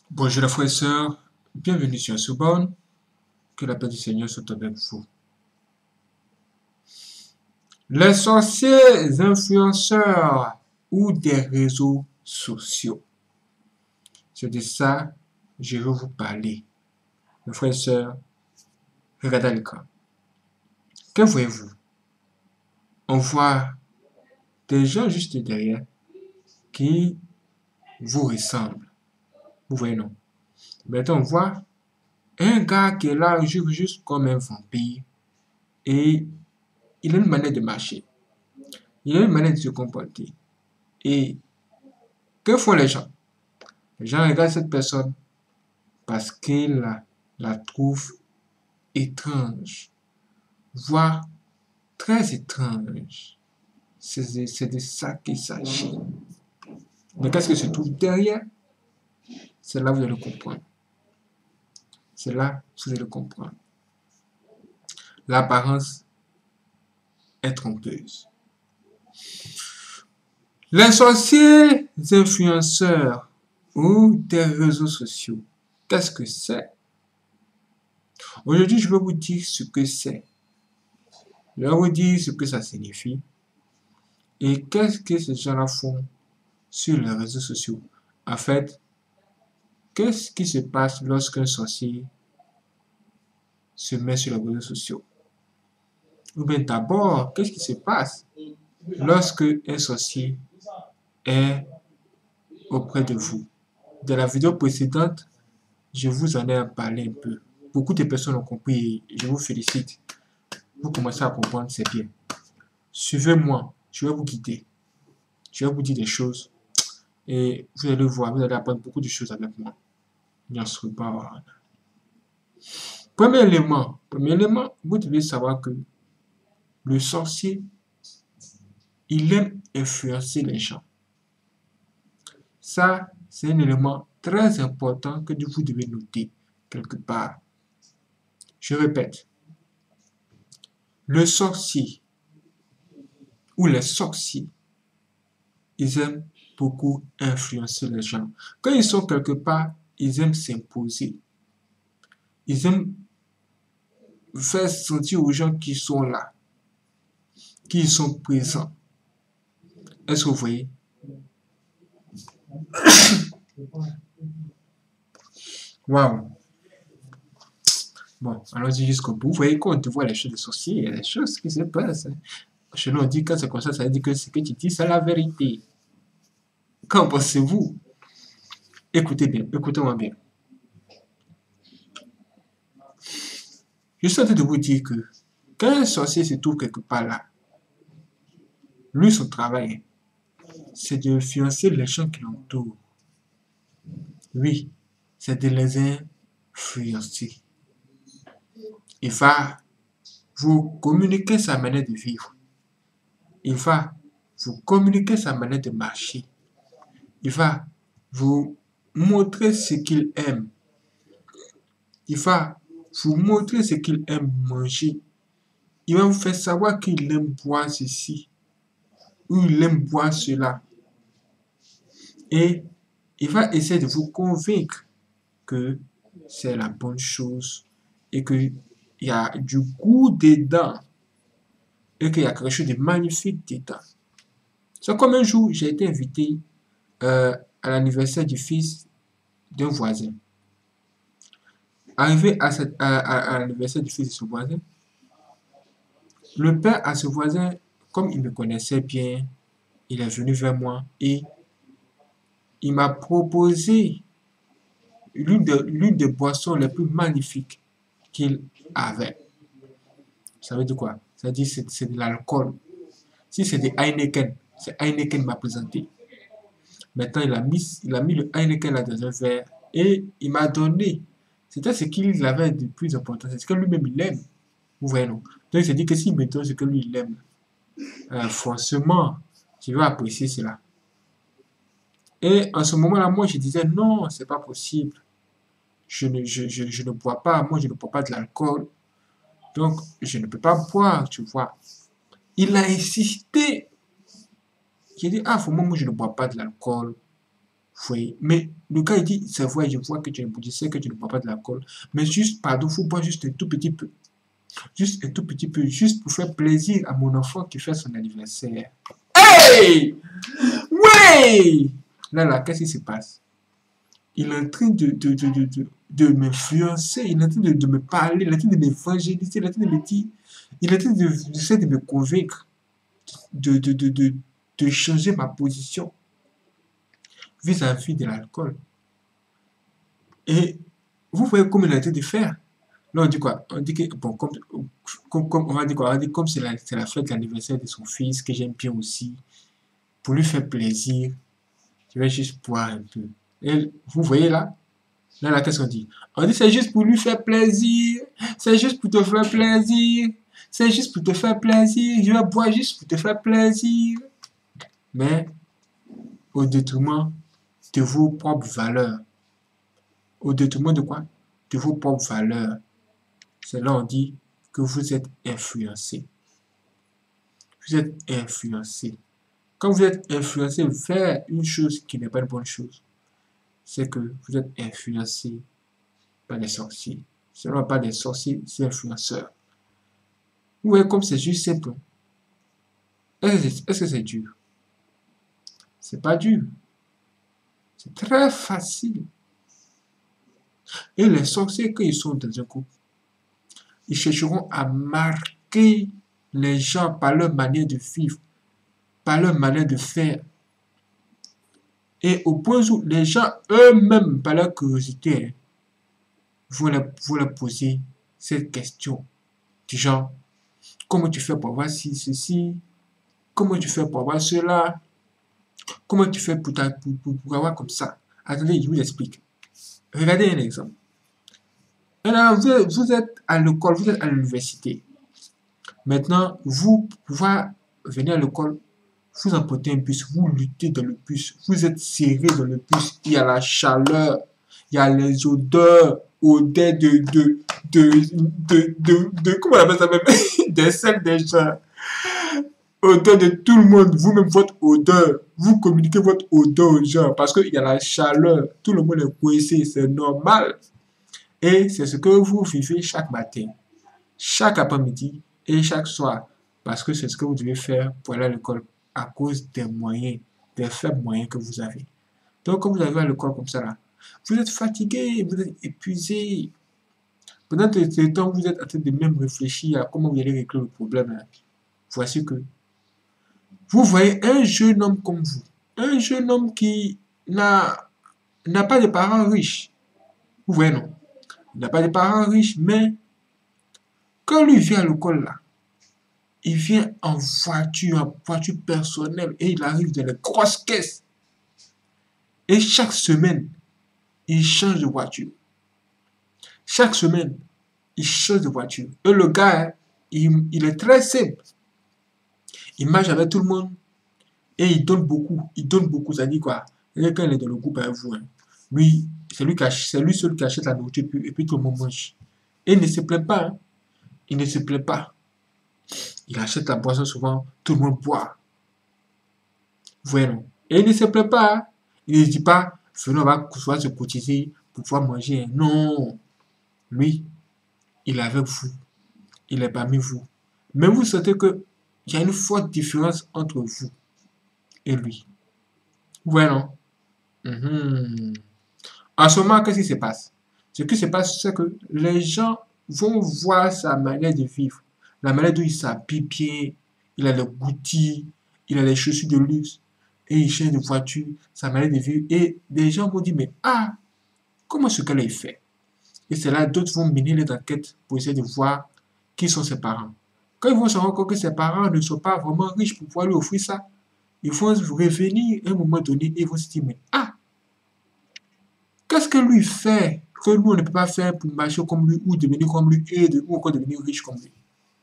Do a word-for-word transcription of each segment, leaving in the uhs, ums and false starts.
Bonjour les frères et sœurs, bienvenue sur Soubonne, que la paix du Seigneur soit avec vous. Les sorciers influenceurs ou des réseaux sociaux. C'est de ça que je veux vous parler. Mes frères et sœurs, regardez l'écran. Que voyez-vous? On voit des gens juste derrière qui vous ressemblent. Vous voyez, non? Maintenant, on voit un gars qui est là juste comme un vampire et il a une manière de marcher. Il a une manière de se comporter. Et que font les gens? Les gens regardent cette personne parce qu'ils la, la trouvent étrange, voire très étrange. C'est de ça qu'il s'agit. Mais qu'est-ce que se trouve derrière? C'est là que vous allez comprendre. C'est là que vous allez comprendre. L'apparence est trompeuse. Les sorciers influenceurs ou des réseaux sociaux, qu'est-ce que c'est? Aujourd'hui, je vais vous dire ce que c'est. Je vais vous dire ce que ça signifie. Et qu'est-ce que ces gens-là font sur les réseaux sociaux? En fait, qu'est-ce qui se passe lorsqu'un sorcier se met sur les réseaux sociaux? Ou bien d'abord, qu'est-ce qui se passe lorsque un sorcier est auprès de vous? Dans la vidéo précédente, je vous en ai parlé un peu. Beaucoup de personnes ont compris et je vous félicite. Vous commencez à comprendre, c'est bien. Suivez-moi, je vais vous guider. Je vais vous dire des choses et vous allez voir, vous allez apprendre beaucoup de choses avec moi. Premier élément, premier élément, vous devez savoir que le sorcier, il aime influencer les gens. Ça, c'est un élément très important que vous devez noter quelque part. Je répète, le sorcier ou les sorciers, ils aiment beaucoup influencer les gens. Quand ils sont quelque part, ils aiment s'imposer. Ils aiment faire sentir aux gens qui sont là, qui sont présents. Est-ce que vous voyez? Waouh! Bon, allons-y jusqu'au bout. Vous voyez, quand on voit les choses de sorciers, il y a des choses qui se passent. Chez nous, on dit que c'est comme ça, ça veut dire que ce que tu dis, c'est la vérité. Qu'en pensez-vous? Écoutez bien, écoutez-moi bien. Je suis en train de vous dire que quand un sorcier se trouve quelque part là, lui, son travail, c'est de influencer les gens qui l'entourent. Oui, c'est de les influencer. Il va vous communiquer sa manière de vivre. Il va vous communiquer sa manière de marcher. Il va vous montrer ce qu'il aime. Il va vous montrer ce qu'il aime manger. Il va vous faire savoir qu'il aime boire ceci ou il aime boire cela. Et il va essayer de vous convaincre que c'est la bonne chose et qu'il y a du goût dedans et qu'il y a quelque chose de magnifique dedans. C'est comme un jour, j'ai été invité euh, à l'anniversaire du fils d'un voisin. Arrivé à, cette, à, à, à l'anniversaire du fils de ce voisin, le père à ce voisin, comme il me connaissait bien, il est venu vers moi et il m'a proposé l'une de, l'une des boissons les plus magnifiques qu'il avait. Ça veut dire quoi? Ça veut dire que c'est, c'est de l'alcool. Si c'est de Heineken, c'est Heineken m'a présenté. Maintenant, il a mis, il a mis le Heineken là dans un verre et il m'a donné. C'était ce qu'il avait de plus important. C'est ce que lui-même il aime. Vous voyez, non? Donc, il s'est dit que s'il me donne ce que lui il aime, euh, forcément, je vais apprécier cela. Et en ce moment-là, moi, je disais non, c'est pas possible. Je ne, je, je, je ne bois pas, moi, je ne bois pas de l'alcool. Donc, je ne peux pas boire, tu vois. Il a insisté. J'ai dit, ah, faut moi, moi, je ne bois pas de l'alcool. voyez. Mais le gars, il dit, c'est vrai, je vois que tu es bouddhiste, que tu ne bois pas de l'alcool. Mais juste, pardon, il faut boire juste un tout petit peu. Juste un tout petit peu, juste pour faire plaisir à mon enfant qui fait son anniversaire. Hey! Ouais! Là, là, qu'est-ce qui se passe? Il est en train de, de, de, de, de, de m'influencer, il est en train de, de me parler, il est en train de m'évangéliser, il est en train de me dire, il est en train de, de, de me convaincre de, de, de, de, de changer ma position vis-à-vis de l'alcool. Et vous voyez comment il a été de faire. Là, on dit quoi? On dit que, bon, comme, comme, comme on va dire quoi? On va dire comme c'est la, c'est la fête d'anniversaire de son fils, que j'aime bien aussi, pour lui faire plaisir, je vais juste boire un peu. Et vous voyez là? Là, là, qu'est-ce qu'on dit? On dit c'est juste pour lui faire plaisir, c'est juste pour te faire plaisir, c'est juste pour te faire plaisir, je vais boire juste pour te faire plaisir. Mais au détriment de vos propres valeurs. Au détriment de quoi? De vos propres valeurs. C'est là on dit que vous êtes influencé. Vous êtes influencé. Quand vous êtes influencé vers une chose qui n'est pas une bonne chose, c'est que vous êtes influencé par des sorciers. Ce n'est pas des sorciers, c'est influenceurs. Vous voyez comme c'est juste simple. Est-ce que c'est dur? C'est pas dur. C'est très facile. Et les sorciers, quand ils sont dans un groupe, ils chercheront à marquer les gens par leur manière de vivre, par leur manière de faire. Et au point où les gens eux-mêmes, par leur curiosité, vont leur, vont leur poser cette question. Du genre, comment tu fais pour avoir ci, ceci? Comment tu fais pour avoir cela? Comment tu fais pour, ta, pour, pour, pour avoir comme ça? Attendez, je vous explique. Regardez un exemple. Alors, vous, vous êtes à l'école, vous êtes à l'université. Maintenant, vous pouvez venir à l'école, vous emportez un bus, vous luttez dans le bus, vous êtes serré dans le bus, il y a la chaleur, il y a les odeurs, odeurs de, de, de, de, de, de comment on appelle ça même, des selles des gens, odeur de tout le monde, vous-même votre odeur, vous communiquez votre odeur aux gens, parce qu'il y a la chaleur, tout le monde est coincé, c'est normal. Et c'est ce que vous vivez chaque matin, chaque après-midi et chaque soir. Parce que c'est ce que vous devez faire pour aller à l'école à cause des moyens, des faibles moyens que vous avez. Donc, quand vous arrivez à l'école comme ça, là, vous êtes fatigué, vous êtes épuisé. Pendant ce temps, vous êtes en train de même réfléchir à comment vous allez régler le problème. Là. Voici que vous voyez un jeune homme comme vous, un jeune homme qui n'a n'a pas de parents riches. Vous voyez, non? Il n'a pas de parents riches, mais quand lui vient à l'école, là, il vient en voiture, en voiture personnelle, et il arrive dans les grosses caisses. Et chaque semaine, il change de voiture. Chaque semaine, il change de voiture. Et le gars, hein, il, il est très simple. Il marche avec tout le monde et il donne beaucoup. Il donne beaucoup. Ça dit quoi? Et quand il est dans le groupe avec vous, hein, lui, c'est lui, qui ach- c'est lui seul qui achète la nourriture et puis, et puis tout le monde mange. Et il ne se plaint pas. Hein. Il ne se plaint pas. Il achète la boisson souvent, tout le monde boit. Vous voyez, non? Et il ne se plaint pas. Hein. Il ne dit pas, venons, on va se cotiser pour pouvoir manger. Non. Lui, il est avec vous. Il est parmi vous. Mais vous sentez qu'il y a une forte différence entre vous et lui. Vous voyez, non? Mhm. En ce moment, qu'est-ce qui se passe? Ce qui se passe, c'est que les gens vont voir sa manière de vivre. La manière dont il s'habille bien, il a le goûtis, il a les chaussures de luxe, et il change de voiture, sa manière de vivre. Et les gens vont dire, mais ah, comment ce qu'elle a fait? Et c'est là d'autres vont mener les enquêtes pour essayer de voir qui sont ses parents. Quand ils vont se rendre compte que ses parents ne sont pas vraiment riches pour pouvoir lui offrir ça, ils vont revenir à un moment donné et ils vont se dire, mais ah, qu'est-ce que lui fait que nous on ne peut pas faire pour marcher comme lui ou devenir comme lui et de, ou encore devenir riche comme lui?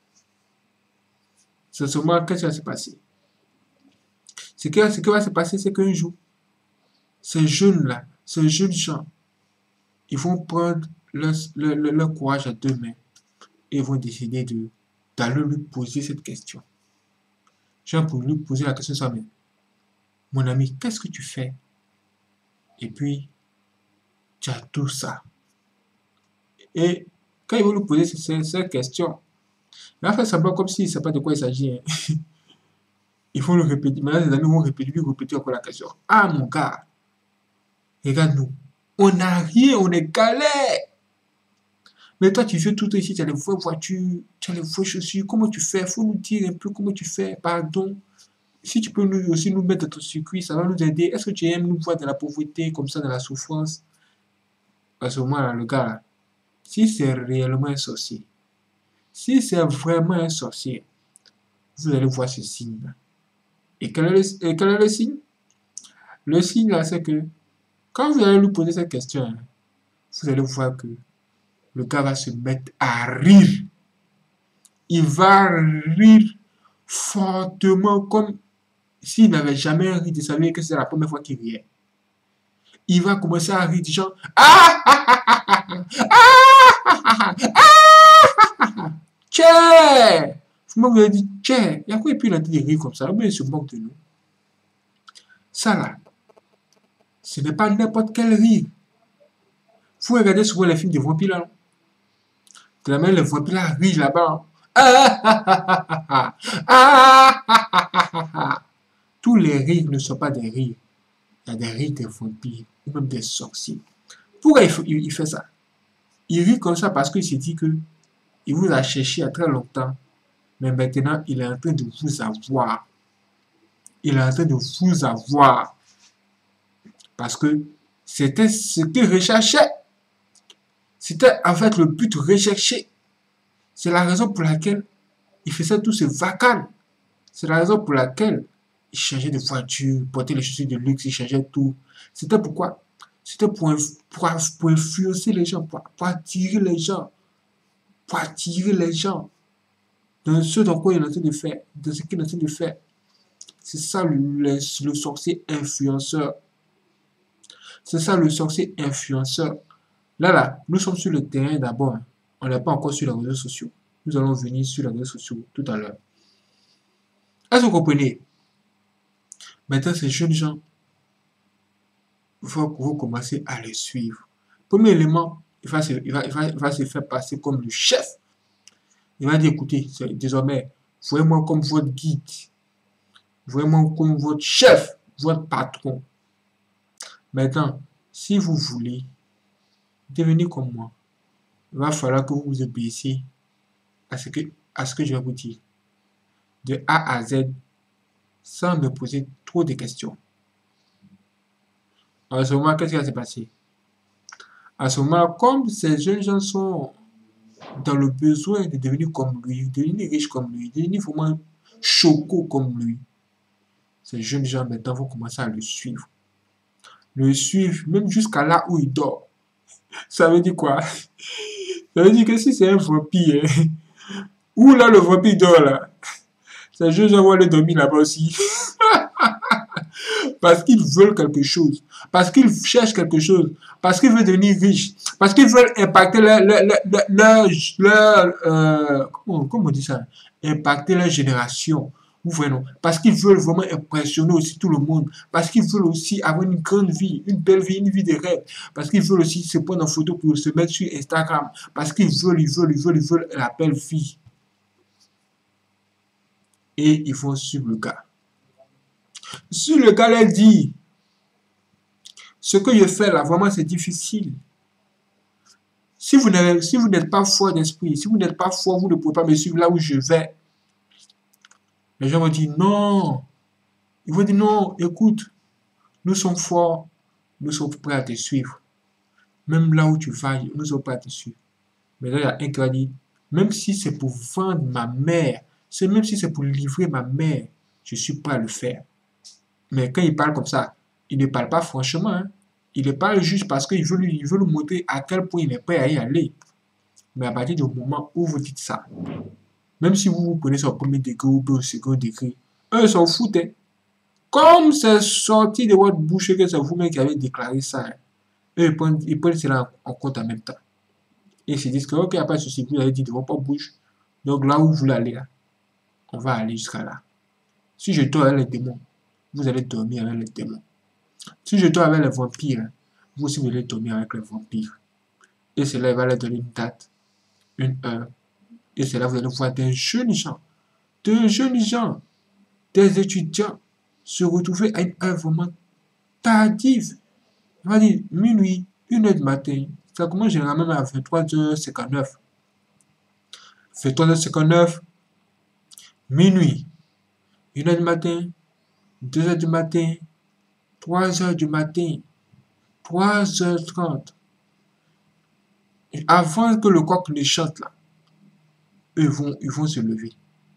C'est seulement qu'est-ce qui va se passer? Ce qui, ce qui va se passer, c'est qu'un jour, ces jeunes-là, ces jeunes gens, ils vont prendre leur, leur, leur, leur courage à deux mains et vont décider de d'aller lui poser cette question. Genre pour lui poser la question ça, mais mon ami, qu'est-ce que tu fais Et puis, tu as tout ça. Et quand ils vont nous poser ces, ces questions, il va faire semblant comme s'il ne sait pas de quoi il s'agit. Hein. Il faut le répéter. Maintenant, les amis vont répéter, lui répéter encore la question. Ah, mon gars, regarde-nous. On n'a rien, on est galère. Mais toi, tu veux tout ici, tu as les vraies voitures, tu as les vraies chaussures. Comment tu fais? Il faut nous dire un peu comment tu fais. Pardon. Si tu peux nous, aussi nous mettre dans ton circuit, ça va nous aider. Est-ce que tu aimes nous voir dans la pauvreté, comme ça, dans la souffrance? À ce moment-là, le gars, là, si c'est réellement un sorcier, si c'est vraiment un sorcier, vous allez voir ce signe-là. Et quel est le, et quel est le signe? Le signe, là, c'est que quand vous allez lui poser cette question, hein, vous allez voir que le gars va se mettre à rire. Il va rire fortement comme s'il n'avait jamais ri de sa vie et que c'est la première fois qu'il riait. Il va commencer à rire du genre ah ah ah ah ah ah ah ah tchè. Moi, vous avez dit tchè. Il y a quoi et puis il a dit de rire comme ça. Mais il se moque de nous. Ça là, ce n'est pas n'importe quel rire. Vous regardez souvent les films de vampires là. De la même les vampires là rient là-bas. Ah ah ah ah ah ah ah ah ah. Tous les rires ne sont pas des rires. Il y a des rires des vampires ou même des sorciers. Pourquoi il, faut, il, il fait ça? Il rit comme ça parce qu'il s'est dit que il vous a cherché à très longtemps, mais maintenant il est en train de vous avoir. Il est en train de vous avoir. Parce que c'était ce qu'il recherchait. C'était en fait le but recherché. C'est la raison pour laquelle il faisait tous ces vacances. C'est la raison pour laquelle il changeait de voiture, portait les chaussures de luxe, il changeait tout. C'était pourquoi? C'était pour, pour, pour influencer les gens, pour, pour attirer les gens. Pour attirer les gens dans ce dans quoi il est en train de faire, dans ce qu'il est en train de faire. C'est ça le, le, le sorcier influenceur. C'est ça le sorcier influenceur. Là, là, nous sommes sur le terrain d'abord. On n'est pas encore sur les réseaux sociaux. Nous allons venir sur les réseaux sociaux tout à l'heure. Est-ce que vous comprenez? Maintenant, ces jeunes gens, il faut que vous commencez à les suivre. Premier élément, il va, se, il, va, il, va, il va se faire passer comme le chef. Il va dire, écoutez, désormais, voyez-moi comme votre guide. Voyez-moi comme votre chef, votre patron. Maintenant, si vous voulez devenir comme moi, il va falloir que vous vous obéissiez à ce que, à ce que je vais vous dire. De A à Z, sans me poser trop de questions. En ce moment, qu'est-ce qui va se passer? En ce moment, comme ces jeunes gens sont dans le besoin de devenir comme lui, de devenir riche comme lui, de devenir vraiment choco comme lui, ces jeunes gens maintenant vont commencer à le suivre. Le suivre même jusqu'à là où il dort. Ça veut dire quoi? Ça veut dire que si c'est un vampire, hein, où là le vampire dort là, ces jeunes gens vont aller dormir là-bas aussi. Parce qu'ils veulent quelque chose, parce qu'ils cherchent quelque chose, parce qu'ils veulent devenir riches, parce qu'ils veulent impacter leur, leur, leur, leur, leur euh, comment, comment on dit ça, impacter leur génération, vous voyez non, parce qu'ils veulent vraiment impressionner aussi tout le monde, parce qu'ils veulent aussi avoir une grande vie, une belle vie, une vie de rêve, parce qu'ils veulent aussi se prendre en photo pour se mettre sur Instagram, parce qu'ils veulent, ils veulent, ils veulent, ils veulent la belle vie. Et ils vont suivre le gars. Si le gars leur dit, ce que je fais là, vraiment c'est difficile. Si vous n'êtes si vous n'êtes pas fort d'esprit, si vous n'êtes pas fort, vous ne pouvez pas me suivre là où je vais. Les gens vont dire non. Ils vont dire non, écoute, nous sommes forts, nous sommes prêts à te suivre. Même là où tu vas, nous sommes prêts à te suivre. Mais là, il y a un qui va dire, même si c'est pour vendre ma mère, c'est même si c'est pour livrer ma mère, je suis prêt à le faire. Mais quand il parle comme ça, il ne parle pas franchement. Hein. Il parle juste parce qu'il veut, lui, il veut lui montrer à quel point il est prêt à y aller. Mais à partir du moment où vous dites ça, même si vous vous prenez sur le premier degré ou au second degré, eux ils s'en foutent. Hein. Comme c'est sorti de votre bouche que c'est vous-même qui avez déclaré ça, hein. Eux ils prennent, ils prennent cela en, en compte en même temps. Et ils se disent que ok, il n'y a pas de souci, vous avez dit de votre bouche. Donc là où vous voulez aller, là, on va aller jusqu'à là. Si je dors avec les démons, vous allez dormir avec les démons. Si je dors avec les vampires, vous aussi vous allez dormir avec les vampires. Et cela va leur donner une date, une heure. Et c'est là vous allez voir des jeunes gens, des jeunes gens, des étudiants se retrouver à une heure vraiment tardive. On va dire minuit, une heure du matin. Ça commence généralement à vingt-trois heures cinquante-neuf. vingt-trois heures cinquante-neuf, minuit, une heure du matin, deux heures du matin, trois heures du matin, trois heures trente. Et avant que le coq ne chante là, eux vont, ils vont se lever.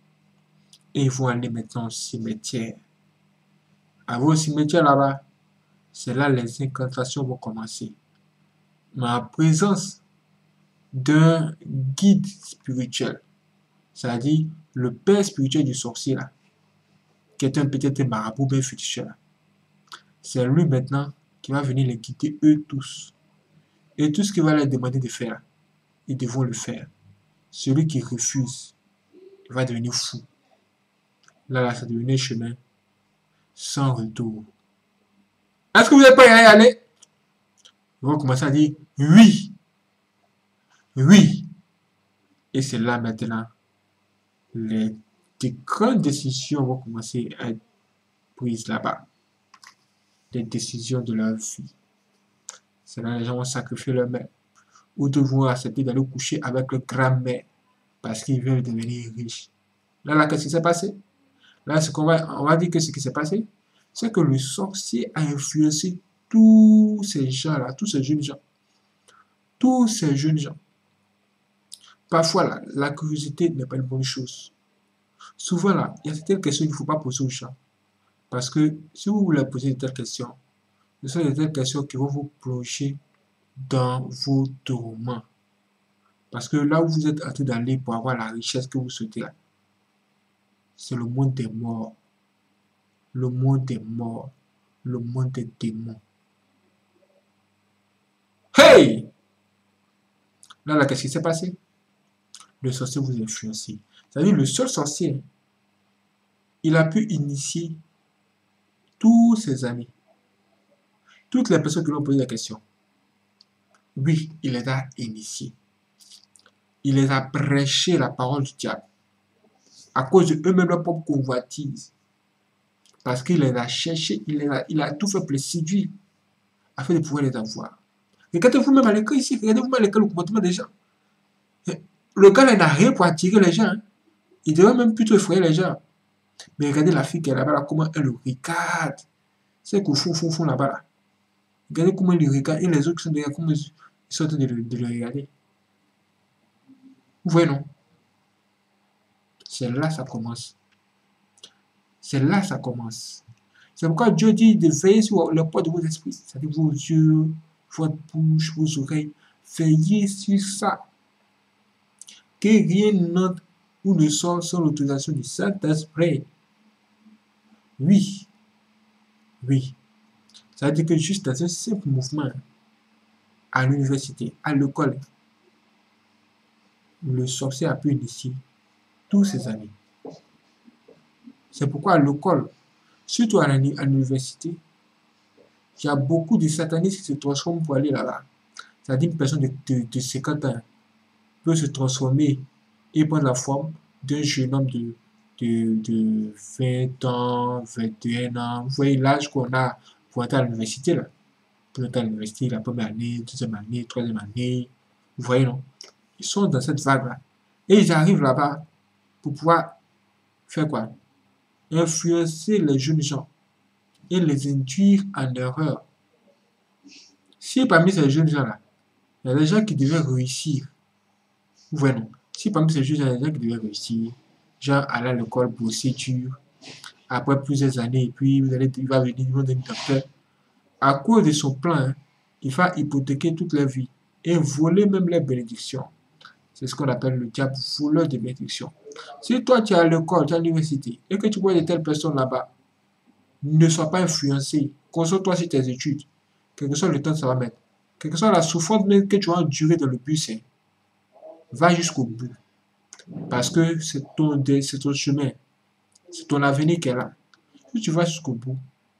Et ils vont aller maintenant au cimetière. À vos cimetières là-bas, c'est là les incantations vont commencer. Ma présence d'un guide spirituel, c'est-à-dire le père spirituel du sorcier là, qui est un peut-être marabout bien féticheur là. C'est lui maintenant qui va venir les guider eux tous. Et tout ce qu'il va leur demander de faire, ils devront le faire. Celui qui refuse, il va devenir fou. Là, là, ça devenait chemin sans retour. Est-ce que vous êtes prêts à y aller? Ils vont commencer à dire oui, oui. Et c'est là maintenant, les des grandes décisions vont commencer à être prises là-bas. Les décisions de leur vie. C'est là que les gens vont sacrifier leur mère. Ou devront accepter d'aller coucher avec le grand-mère parce qu'ils veulent devenir riches. Là, là, qu'est-ce qui s'est passé? Là, ce qu'on va, on va dire que ce qui s'est passé, c'est que le sorcier a influencé tous ces gens-là, tous ces jeunes gens. Tous ces jeunes gens. Parfois, là, la curiosité n'est pas une bonne chose. Souvent, là, il y a certaines questions qu'il ne faut pas poser aux gens. Parce que si vous voulez poser de telles questions, ce sont de telles questions qui vont vous plonger dans vos tourments. Parce que là où vous êtes en train d'aller pour avoir la richesse que vous souhaitez, là, c'est le monde des morts. Le monde des morts. Le monde des démons. Hey! Là, là, qu'est-ce qui s'est passé? Le sorcier vous a influencé. C'est-à-dire, le seul sorcier, il a pu initier tous ses amis. Toutes les personnes qui lui ont posé la question. Oui, il les a initiés. Il les a prêché la parole du diable. À cause de eux-mêmes leur propre convoitise. Parce qu'il les a cherchés, il, les a, il a tout fait pour les séduire, afin de pouvoir les avoir. Regardez-vous même à l'école ici, regardez-vous même à l'école le comportement des gens. Le gars, il n'a rien pour attirer les gens. Hein. Il devrait même plutôt effrayer les gens. Mais regardez la fille qui est là-bas, là, comment elle le regarde. C'est qu'au fond, fond, fond, là-bas, là. Regardez comment il le regarde. Et les autres qui sont derrière, comment ils sont en train de le, de le regarder. Vous voyez, non? C'est là que ça commence. C'est là que ça commence. C'est pourquoi Dieu dit de veiller sur le poids de vos esprits. C'est-à-dire vos yeux, votre bouche, vos oreilles. Veillez sur ça. Que rien n'entre ou ne sort sans l'autorisation du Saint-Esprit. Oui. Oui. Ça veut dire que juste dans un simple mouvement, à l'université, à l'école, le sorcier a pu initier tous ses amis. C'est pourquoi à l'école, surtout à l'université, il y a beaucoup de satanistes qui se transforment pour aller là-bas. C'est-à-dire une personne de, de, de cinquante ans peut se transformer et prendre la forme d'un jeune homme de, de, de vingt ans, vingt et un ans. Vous voyez l'âge qu'on a pour entrer à l'université là. Pour entrer à l'université, la première année, deuxième année, troisième année. Vous voyez, non? Ils sont dans cette vague-là. Et ils arrivent là-bas pour pouvoir faire quoi? Influencer les jeunes gens et les induire en erreur. Si parmi ces jeunes gens-là, il y a des gens qui devaient réussir, vous voyez, non? Si parmi ces jeunes gens, il y a des gens qui devaient réussir, genre aller à l'école, bosser dur, après plusieurs années, et puis vous allez, il va venir, il va devenir docteur. À cause de son plan, hein, il va hypothéquer toute leur vie et voler même les bénédictions. C'est ce qu'on appelle le diable voleur de bénédictions. Si toi tu es à l'école, tu es à l'université et que tu vois de telles personnes là-bas, ne sois pas influencé. Concentre-toi sur tes études. Quel que soit le temps que ça va mettre. Quelle que soit la souffrance même que tu vas endurer dans le bus, hein, va jusqu'au bout. Parce que c'est ton, c'est ton chemin. C'est ton avenir qui est là. Si tu vas jusqu'au bout,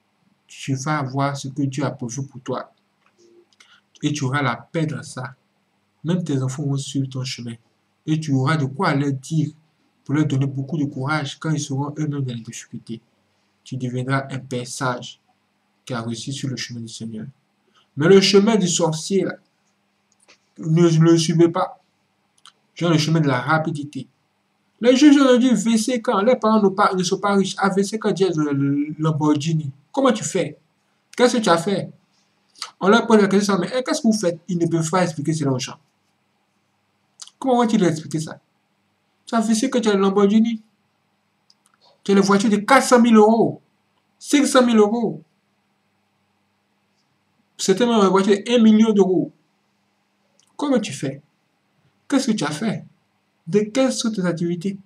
tu vas avoir ce que Dieu a prévu pour toi. Et tu auras la paix dans ça. Même tes enfants vont suivre ton chemin. Et tu auras de quoi leur dire, pour leur donner beaucoup de courage quand ils seront eux-mêmes dans les difficultés. Tu deviendras un père sage qui a réussi sur le chemin du Seigneur. Mais le chemin du sorcier, là, ne le suivez pas. Genre le chemin de la rapidité. Les juges ont dit, V C quand les parents ne, pas, ne sont pas riches, à V C quand Dieu le Lamborghini. Comment tu fais? Qu'est-ce que tu as fait? On leur pose la question, mais qu'est-ce que vous faites? Ils ne peuvent pas expliquer cela aux gens. Comment vont-ils expliquer ça? Tu as V C que tu as le Lamborghini. Tu as une voiture de quatre cent mille euros, cinq cent mille euros. C'était même une voiture de un million d'euros. Comment tu fais? Qu'est-ce que tu as fait? De quelles sont tes activités?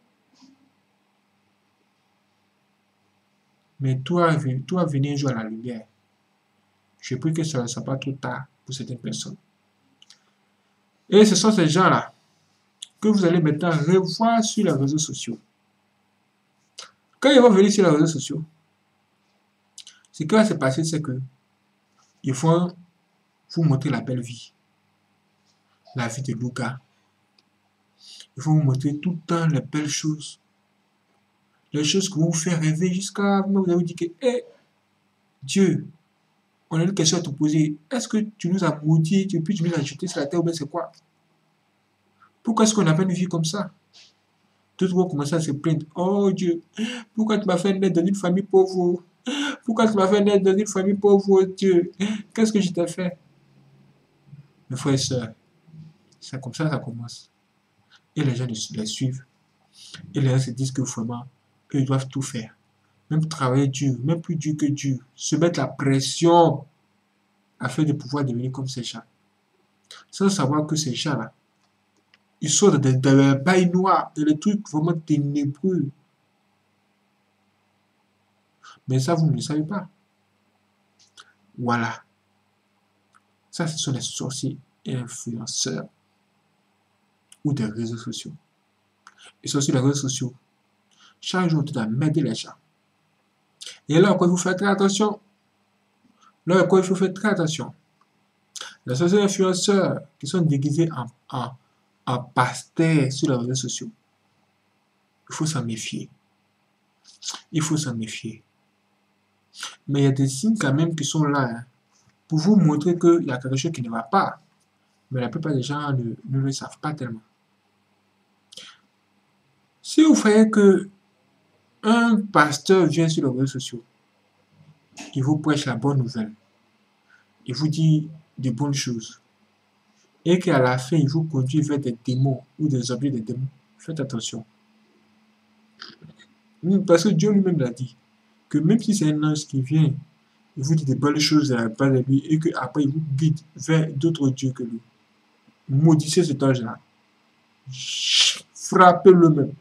Mais toi, toi, venir jouer à la lumière. Je prie que ce ne soit pas trop tard pour certaines personnes. Et ce sont ces gens-là que vous allez maintenant revoir sur les réseaux sociaux. Quand ils vont venir sur les réseaux sociaux, ce qui va se passer, c'est que ils vont vous montrer la belle vie. La vie de Luca. Ils vont vous montrer tout le temps les belles choses. Les choses qui vont vous faire rêver jusqu'à vous avez dit que, hé, hey, Dieu, on a une question à te poser. Est-ce que tu nous as maudits, et puis tu nous as jetés sur la terre, ou bien c'est quoi? Pourquoi est-ce qu'on n'a pas une vie comme ça? Tout le monde commence à se plaindre. Oh Dieu, pourquoi tu m'as fait naître dans une famille pauvre? Pourquoi tu m'as fait naître dans une famille pauvre, Dieu? Qu'est-ce que je t'ai fait? Mes frères et sœurs, c'est comme ça que ça commence. Et les gens les suivent. Et les gens se disent que vraiment, eux, ils doivent tout faire. Même travailler dur, même plus dur que dur. Se mettre la pression afin de pouvoir devenir comme ces gens. Sans savoir que ces gens-là, ils sont dans des, dans des bails noirs, dans des trucs vraiment ténébreux. Mais ça, vous ne le savez pas. Voilà. Ça, ce sont les sorciers et influenceurs ou des réseaux sociaux. Ils sont sur les réseaux sociaux. Chaque jour, tu dois m'aider les gens. Et là encore, il faut faire très attention. Là encore, il faut faire très attention. Les sorciers influenceurs qui sont déguisés en, en, en pasteurs sur les réseaux sociaux. Il faut s'en méfier. Il faut s'en méfier. Mais il y a des signes quand même qui sont là hein, pour vous montrer qu'il y a quelque chose qui ne va pas. Mais la plupart des gens ne, ne le savent pas tellement. Si vous voyez que un pasteur vient sur les réseaux sociaux, il vous prêche la bonne nouvelle, il vous dit de bonnes choses, et qu'à la fin, il vous conduit vers des démons ou des objets de démons, faites attention. Parce que Dieu lui-même l'a dit, que même si c'est un ange qui vient, il vous dit de bonnes choses à la part de lui, et qu'après il vous guide vers d'autres dieux que lui. Maudissez cet ange-là. Frappez-le même.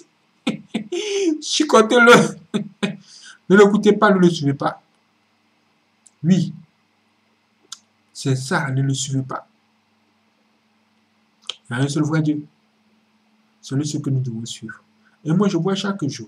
Chicotez-le. Ne l'écoutez pas, ne le suivez pas. Oui. C'est ça, ne le suivez pas. Il y a un seul vrai Dieu. C'est lui ce que nous devons suivre. Et moi, je vois chaque jour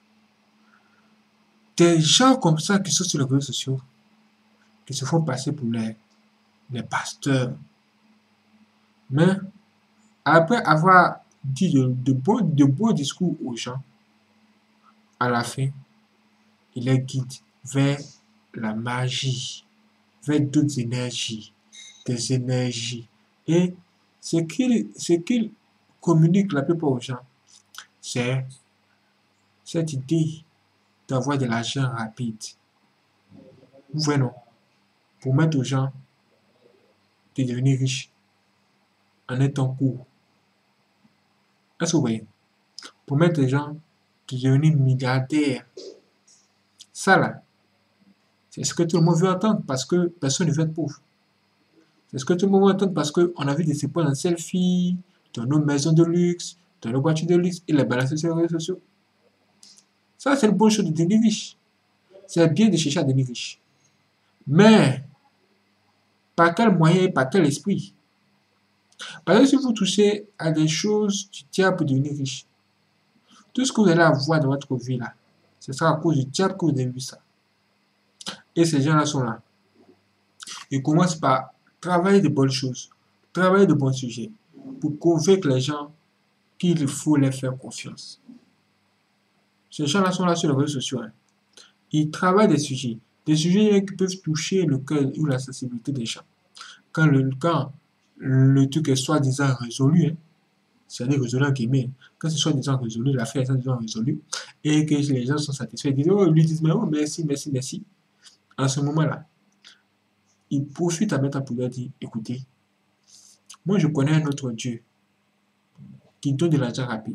des gens comme ça qui sont sur les réseaux sociaux, qui se font passer pour les, les pasteurs. Mais après avoir dit de, de, beaux, de beaux discours aux gens, à la fin, il les guide vers la magie, vers d'autres énergies, des énergies. Et ce qu'il ce qu'il communique la plupart aux gens, c'est cette idée d'avoir de l'argent rapide. Vous voyez, non? Pour mettre aux gens de devenir riches en un temps court. Est-ce que vous voyez? Pour mettre les gens de devenir milliardaires. Ça là, c'est ce que tout le monde veut entendre parce que personne ne veut être pauvre. C'est ce que tout le monde veut entendre parce qu'on a vu des se prendre en selfie, dans nos maisons de luxe, dans nos voitures de luxe et les balancer sur les réseaux sociaux. Ça, c'est une bonne chose de devenir riche. C'est bien de chercher à devenir riche. Mais, par quel moyen et par quel esprit? Parce que si vous touchez à des choses du diable pour devenir riche, tout ce que vous allez avoir dans votre vie là, ce sera à cause du diable que vous avez vu ça. Et ces gens-là sont là. Ils commencent par travailler de bonnes choses, travailler de bons sujets, pour convaincre les gens qu'il faut les faire confiance. Ces gens-là sont là sur les réseaux sociaux. Hein. Ils travaillent des sujets, des sujets qui peuvent toucher le cœur ou la sensibilité des gens. Quand le, quand le truc est soi-disant résolu, hein, c'est-à-dire résolu en guillemets, quand c'est soi-disant résolu, l'affaire est soi-disant résolue, et que les gens sont satisfaits, ils disent, oh, ils lui disent, mais oh, merci, merci, merci. En ce moment-là, ils profitent à mettre pour leur dire, écoutez, moi je connais un autre Dieu qui donne de l'argent rapide.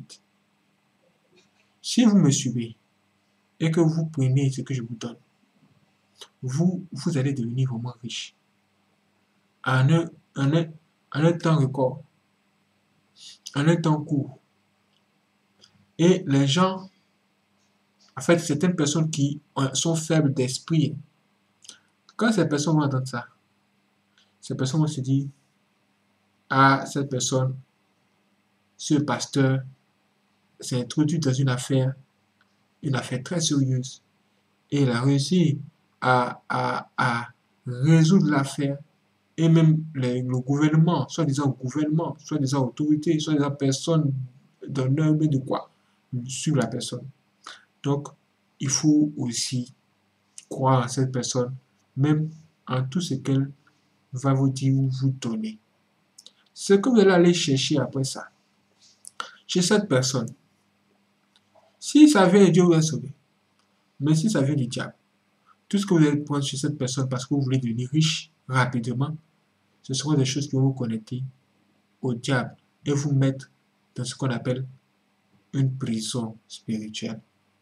Si vous me suivez et que vous prenez ce que je vous donne, vous, vous allez devenir vraiment riche. En un, en un, en un temps record, en un temps court. Et les gens, en fait, certaines personnes qui sont faibles d'esprit, quand ces personnes vont entendre ça, ces personnes vont se dire, ah, cette personne, ce pasteur, s'est introduit dans une affaire, une affaire très sérieuse. Et il a réussi à, à, à résoudre l'affaire. Et même les, le gouvernement, soi-disant gouvernement, soi-disant autorité, soi-disant personne d'honneur, mais de quoi, sur la personne. Donc, il faut aussi croire en cette personne, même en tout ce qu'elle va vous dire ou vous donner. Ce que vous allez aller chercher après ça, chez cette personne, si ça vient de Dieu, vous allez sauver. Mais si ça vient du diable, tout ce que vous allez prendre chez cette personne parce que vous voulez devenir riche rapidement, ce seront des choses qui vont vous connecter au diable et vous mettre dans ce qu'on appelle une prison spirituelle.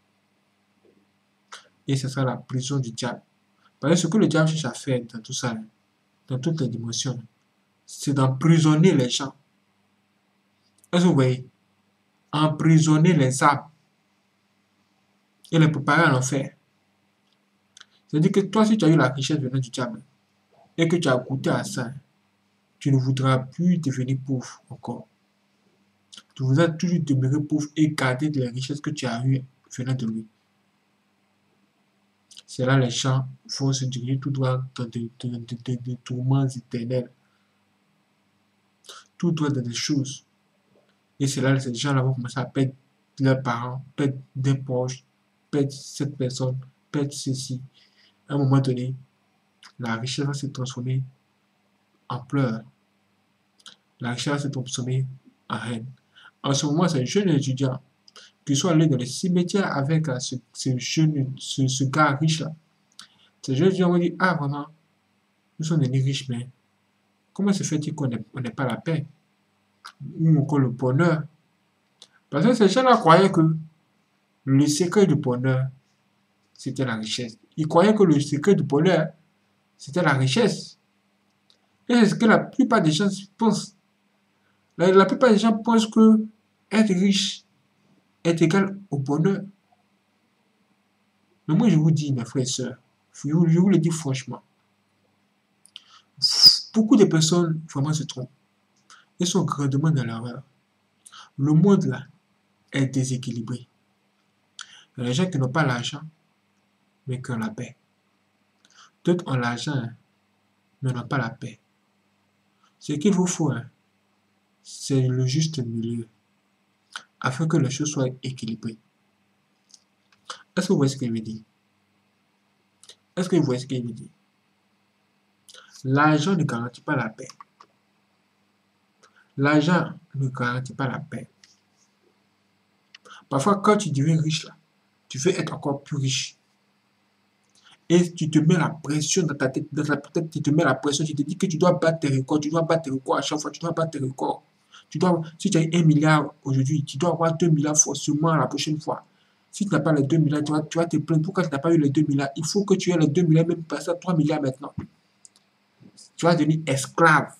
Et ce sera la prison du diable. Parce que ce que le diable cherche à faire dans tout ça, dans toutes les dimensions, c'est d'emprisonner les gens. Est-ce que vous voyez? Emprisonner les âmes et les préparer à l'enfer. C'est-à-dire que toi, si tu as eu la richesse venant du diable et que tu as goûté à ça, tu ne voudras plus devenir pauvre encore. Tu voudras toujours demeurer pauvre et garder les richesses que tu as eues venant de lui. C'est là les gens vont se diriger tout droit dans des, des, des, des tourments éternels. Tout droit dans des choses. Et c'est là que ces gens-là vont commencer à perdre leurs parents, perdre des proches, perdre cette personne, perdre ceci. À un moment donné, la richesse va se transformer en pleurs. La richesse va se transformer en haine. En ce moment, ces jeunes étudiants qui sont allés dans les cimetières avec là, ce, ce jeune, ce, ce gars riche-là, ces jeunes étudiants vont dire, ah vraiment, nous sommes devenus riches, mais comment se fait-il qu'on n'ait pas la paix ou encore le bonheur? Parce que ces gens-là croyaient que le secret du bonheur, c'était la richesse. Ils croyaient que le secret du bonheur, c'était la richesse. Et c'est ce que la plupart des gens pensent. La, la plupart des gens pensent que être riche est égal au bonheur. Mais moi, je vous dis, mes frères et sœurs, je vous, je vous le dis franchement, beaucoup de personnes vraiment se trompent. Elles sont grandement dans l'erreur. Le monde là est déséquilibré. Il y a des gens qui n'ont pas l'argent, mais qui ont la paix. D'autres ont l'argent, mais n'ont pas la paix. Ce qu'il vous faut, hein, c'est le juste milieu, afin que les choses soient équilibrées. Est-ce que vous voyez ce qu'il veut dire? Est-ce que vous voyez ce qu'il veut dire? L'argent ne garantit pas la paix. L'argent ne garantit pas la paix. Parfois, quand tu deviens riche, là, tu veux être encore plus riche. Et tu te mets la pression dans ta tête, dans ta tête, tu te mets la pression, tu te dis que tu dois battre tes records, tu dois battre tes records à chaque fois, tu dois battre tes records. Tu dois, si tu as un milliard aujourd'hui, tu dois avoir deux milliards forcément la prochaine fois. Si tu n'as pas les deux milliards, tu vas, tu vas te plaindre. Pourquoi tu n'as pas eu les deux milliards? Il faut que tu aies les deux milliards, même passer à trois milliards maintenant. Tu vas devenir esclave.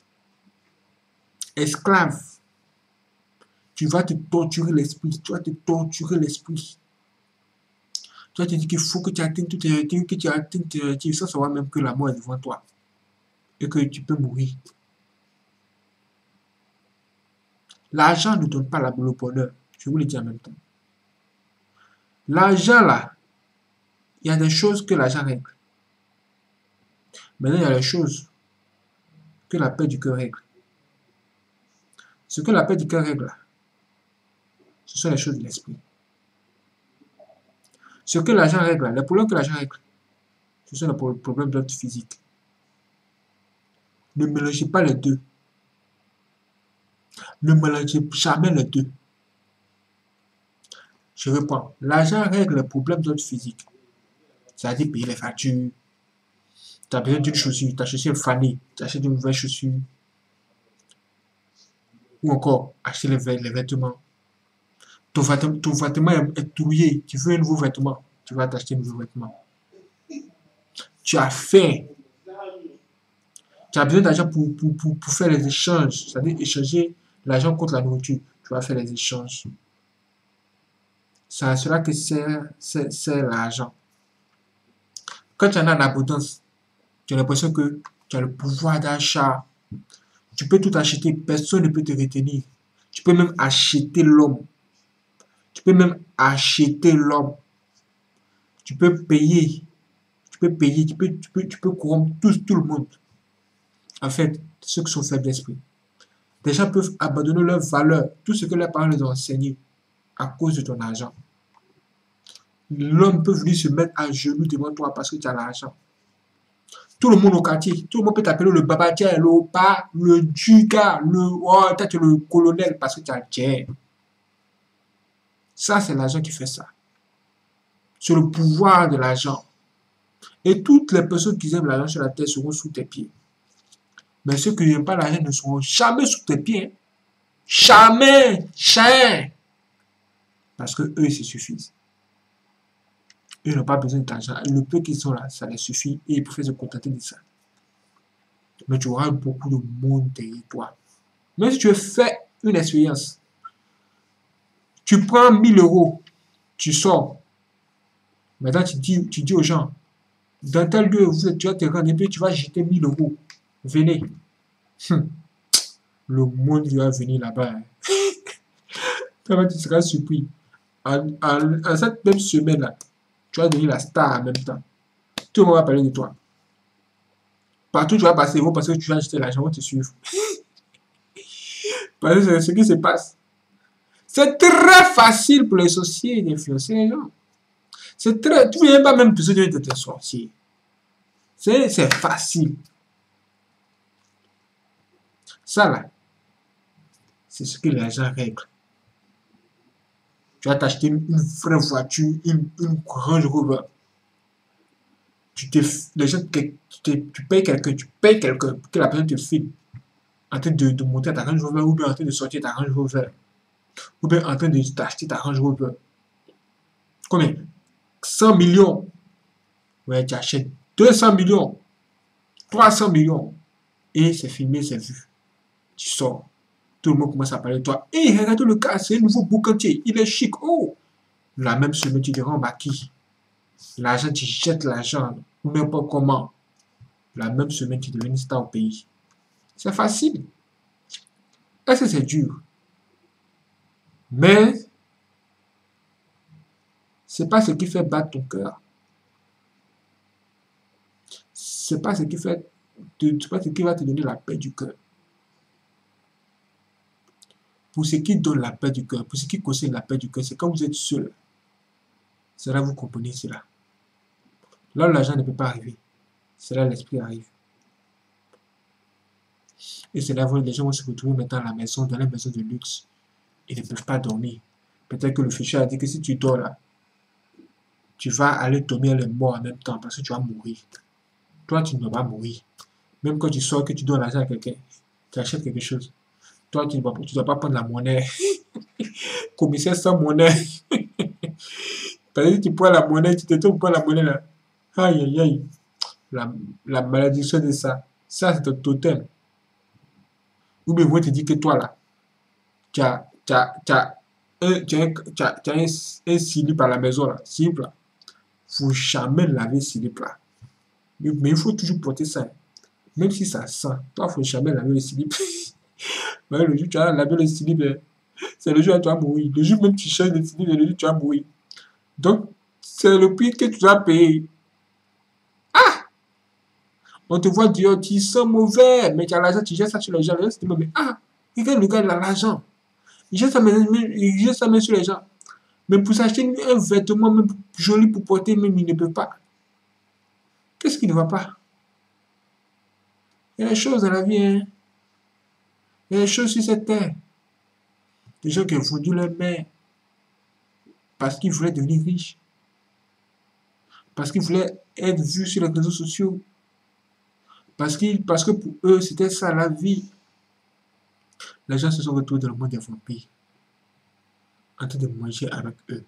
Esclave. Tu vas te torturer l'esprit. Tu vas te torturer l'esprit. Tu vas te dire qu'il faut que tu atteignes toutes tes objectifs, que tu atteignes tes objectifs sans savoir même que la mort est devant toi. Et que tu peux mourir. L'argent ne donne pas le bonheur. Je vous le dis en même temps. L'argent là, il y a des choses que l'argent règle. Maintenant, il y a les choses que la paix du cœur règle. Ce que la paix du cœur règle, ce sont les choses de l'esprit. Ce que l'argent règle, les problèmes que l'argent règle, ce sont les problèmes d'ordre physique. Ne mélangez pas les deux. Ne mélangez jamais les deux. Je reprends. L'argent règle les problèmes d'ordre physique. C'est-à-dire payer les factures. Tu as besoin d'une chaussure, ta chaussure est fanée, tu achètes une nouvelle chaussure. Ou encore, acheter les, les vêtements. Ton vêtement, ton vêtement est, est trouillé, tu veux un nouveau vêtement, tu vas t'acheter un nouveau vêtement. Tu as faim. Tu as besoin d'argent pour, pour, pour, pour faire les échanges, c'est-à-dire échanger l'argent contre la nourriture. Tu vas faire les échanges. C'est à cela que sert, sert, sert l'argent. Quand tu en as en abondance, tu as l'impression que tu as le pouvoir d'achat. Tu peux tout acheter, personne ne peut te retenir. Tu peux même acheter l'homme. Tu peux même acheter l'homme. Tu peux payer. Tu peux payer, tu peux, tu peux, tu peux corrompre tout, tout le monde. En fait, ceux qui sont faibles d'esprit. Des gens peuvent abandonner leur valeur, tout ce que leurs parents les ont enseigné, à cause de ton argent. L'homme peut venir se mettre à genoux devant toi parce que tu as l'argent. Tout le monde au quartier, tout le monde peut t'appeler le babatier, le opa, le duga, le oh, peut-être le colonel parce que tu as le tiers. Ça, c'est l'argent qui fait ça. C'est le pouvoir de l'argent. Et toutes les personnes qui aiment l'argent sur la terre seront sous tes pieds. Mais ceux qui n'aiment pas l'argent ne seront jamais sous tes pieds. Jamais, jamais. Parce que eux, ils se suffisent. Ils n'ont pas besoin d'argent. Le peu qu'ils sont là, ça les suffit et ils peuvent se contenter de ça. Mais tu auras beaucoup de monde derrière toi. Même si tu veux faire une expérience, tu prends mille euros, tu sors. Maintenant, tu dis, tu dis aux gens, dans tel lieu, vous, tu vas te rendre et puis tu vas jeter mille euros. Venez. Hum. Le monde va venir là-bas. Hein. Tu seras surpris. En, en, en cette même semaine-là, tu vas devenir la star en même temps. Tout le monde va parler de toi. Partout tu vas passer, ils vont penser que tu vas acheter l'argent, ils vont te suivre. Parce que c'est ce qui se passe. C'est très facile pour les sorciers d'influencer les gens. C'est très... Tu n'as pas même besoin d'être un sorcier. C'est facile. Ça là, c'est ce que l'argent règle. Tu vas t'acheter une, une vraie voiture, une, une Range Rover. Tu te, les gens, tu, te, tu payes quelqu'un, tu payes quelqu'un pour que la personne te filme en train de, de monter ta Range Rover ou bien en train de sortir ta Range Rover ou bien en train de t'acheter ta Range Rover. Combien? cent millions. Ouais, tu achètes deux cents millions, trois cents millions et c'est filmé, c'est vu. Tu sors. Tout le monde commence à parler de toi. Hé, hey, regarde le gars, c'est un nouveau boucantier. Il est chic. Oh! La même semaine, tu te rends maquis. L'argent, tu jettes l'argent. N'importe comment. La même semaine, tu deviens une star au pays. C'est facile. Est-ce que c'est dur? Mais, c'est pas ce qui fait battre ton cœur. C'est pas ce qui fait, c'est pas ce qui va te donner la paix du cœur. Pour ce qui donne la paix du cœur, pour ce qui concerne la paix du cœur, c'est quand vous êtes seul. C'est là que vous comprenez cela. Là où l'argent ne peut pas arriver, c'est là où l'esprit arrive. Et c'est là où les gens vont se retrouver maintenant à la maison, dans la maison de luxe. Ils ne peuvent pas dormir. Peut-être que le fichier a dit que si tu dors là, tu vas aller dormir les morts en même temps parce que tu vas mourir. Toi, tu ne vas pas mourir. Même quand tu sors, que tu donnes l'argent à quelqu'un, tu achètes quelque chose. Toi, tu ne dois, dois pas prendre la monnaie. Commissaire sans monnaie. Parce que tu prends la monnaie, tu te trouves pas la monnaie là. Aïe, aïe, aïe. La, la malédiction de ça. Ça, c'est ton totem. Ou bien, ils vont te dire que toi là, tu as, tu as, tu as, un, tu as, un, tu as, tu as un, un slip à la maison là. Slip là. Il ne faut jamais laver ce slip là. Mais il faut toujours porter ça. Même si ça sent. Toi, il ne faut jamais laver le slip. Mais le jour où tu as lavé le slip, c'est le jour où tu vas mourir. Le jour même tu changes de slip, le jour où tu vas mourir. Donc, c'est le prix que tu dois payer. Ah! On te voit dire, tu sens mauvais, mais tu as l'argent, tu jettes ça sur les gens. Les gens se disent, mais ah, regarde le gars, il a l'argent. Il jette sa main, il jette sa main sur les gens. Mais pour s'acheter un vêtement même joli pour porter, même il ne peut pas. Qu'est-ce qui ne va pas? Il y a des choses dans la vie, hein. Il y a des choses sur cette terre. Des gens qui ont vendu leur mère parce qu'ils voulaient devenir riches. Parce qu'ils voulaient être vus sur les réseaux sociaux. Parce, qu'ils, parce que pour eux, c'était ça la vie. Les gens se sont retrouvés dans le monde des vampires. En train de manger avec eux.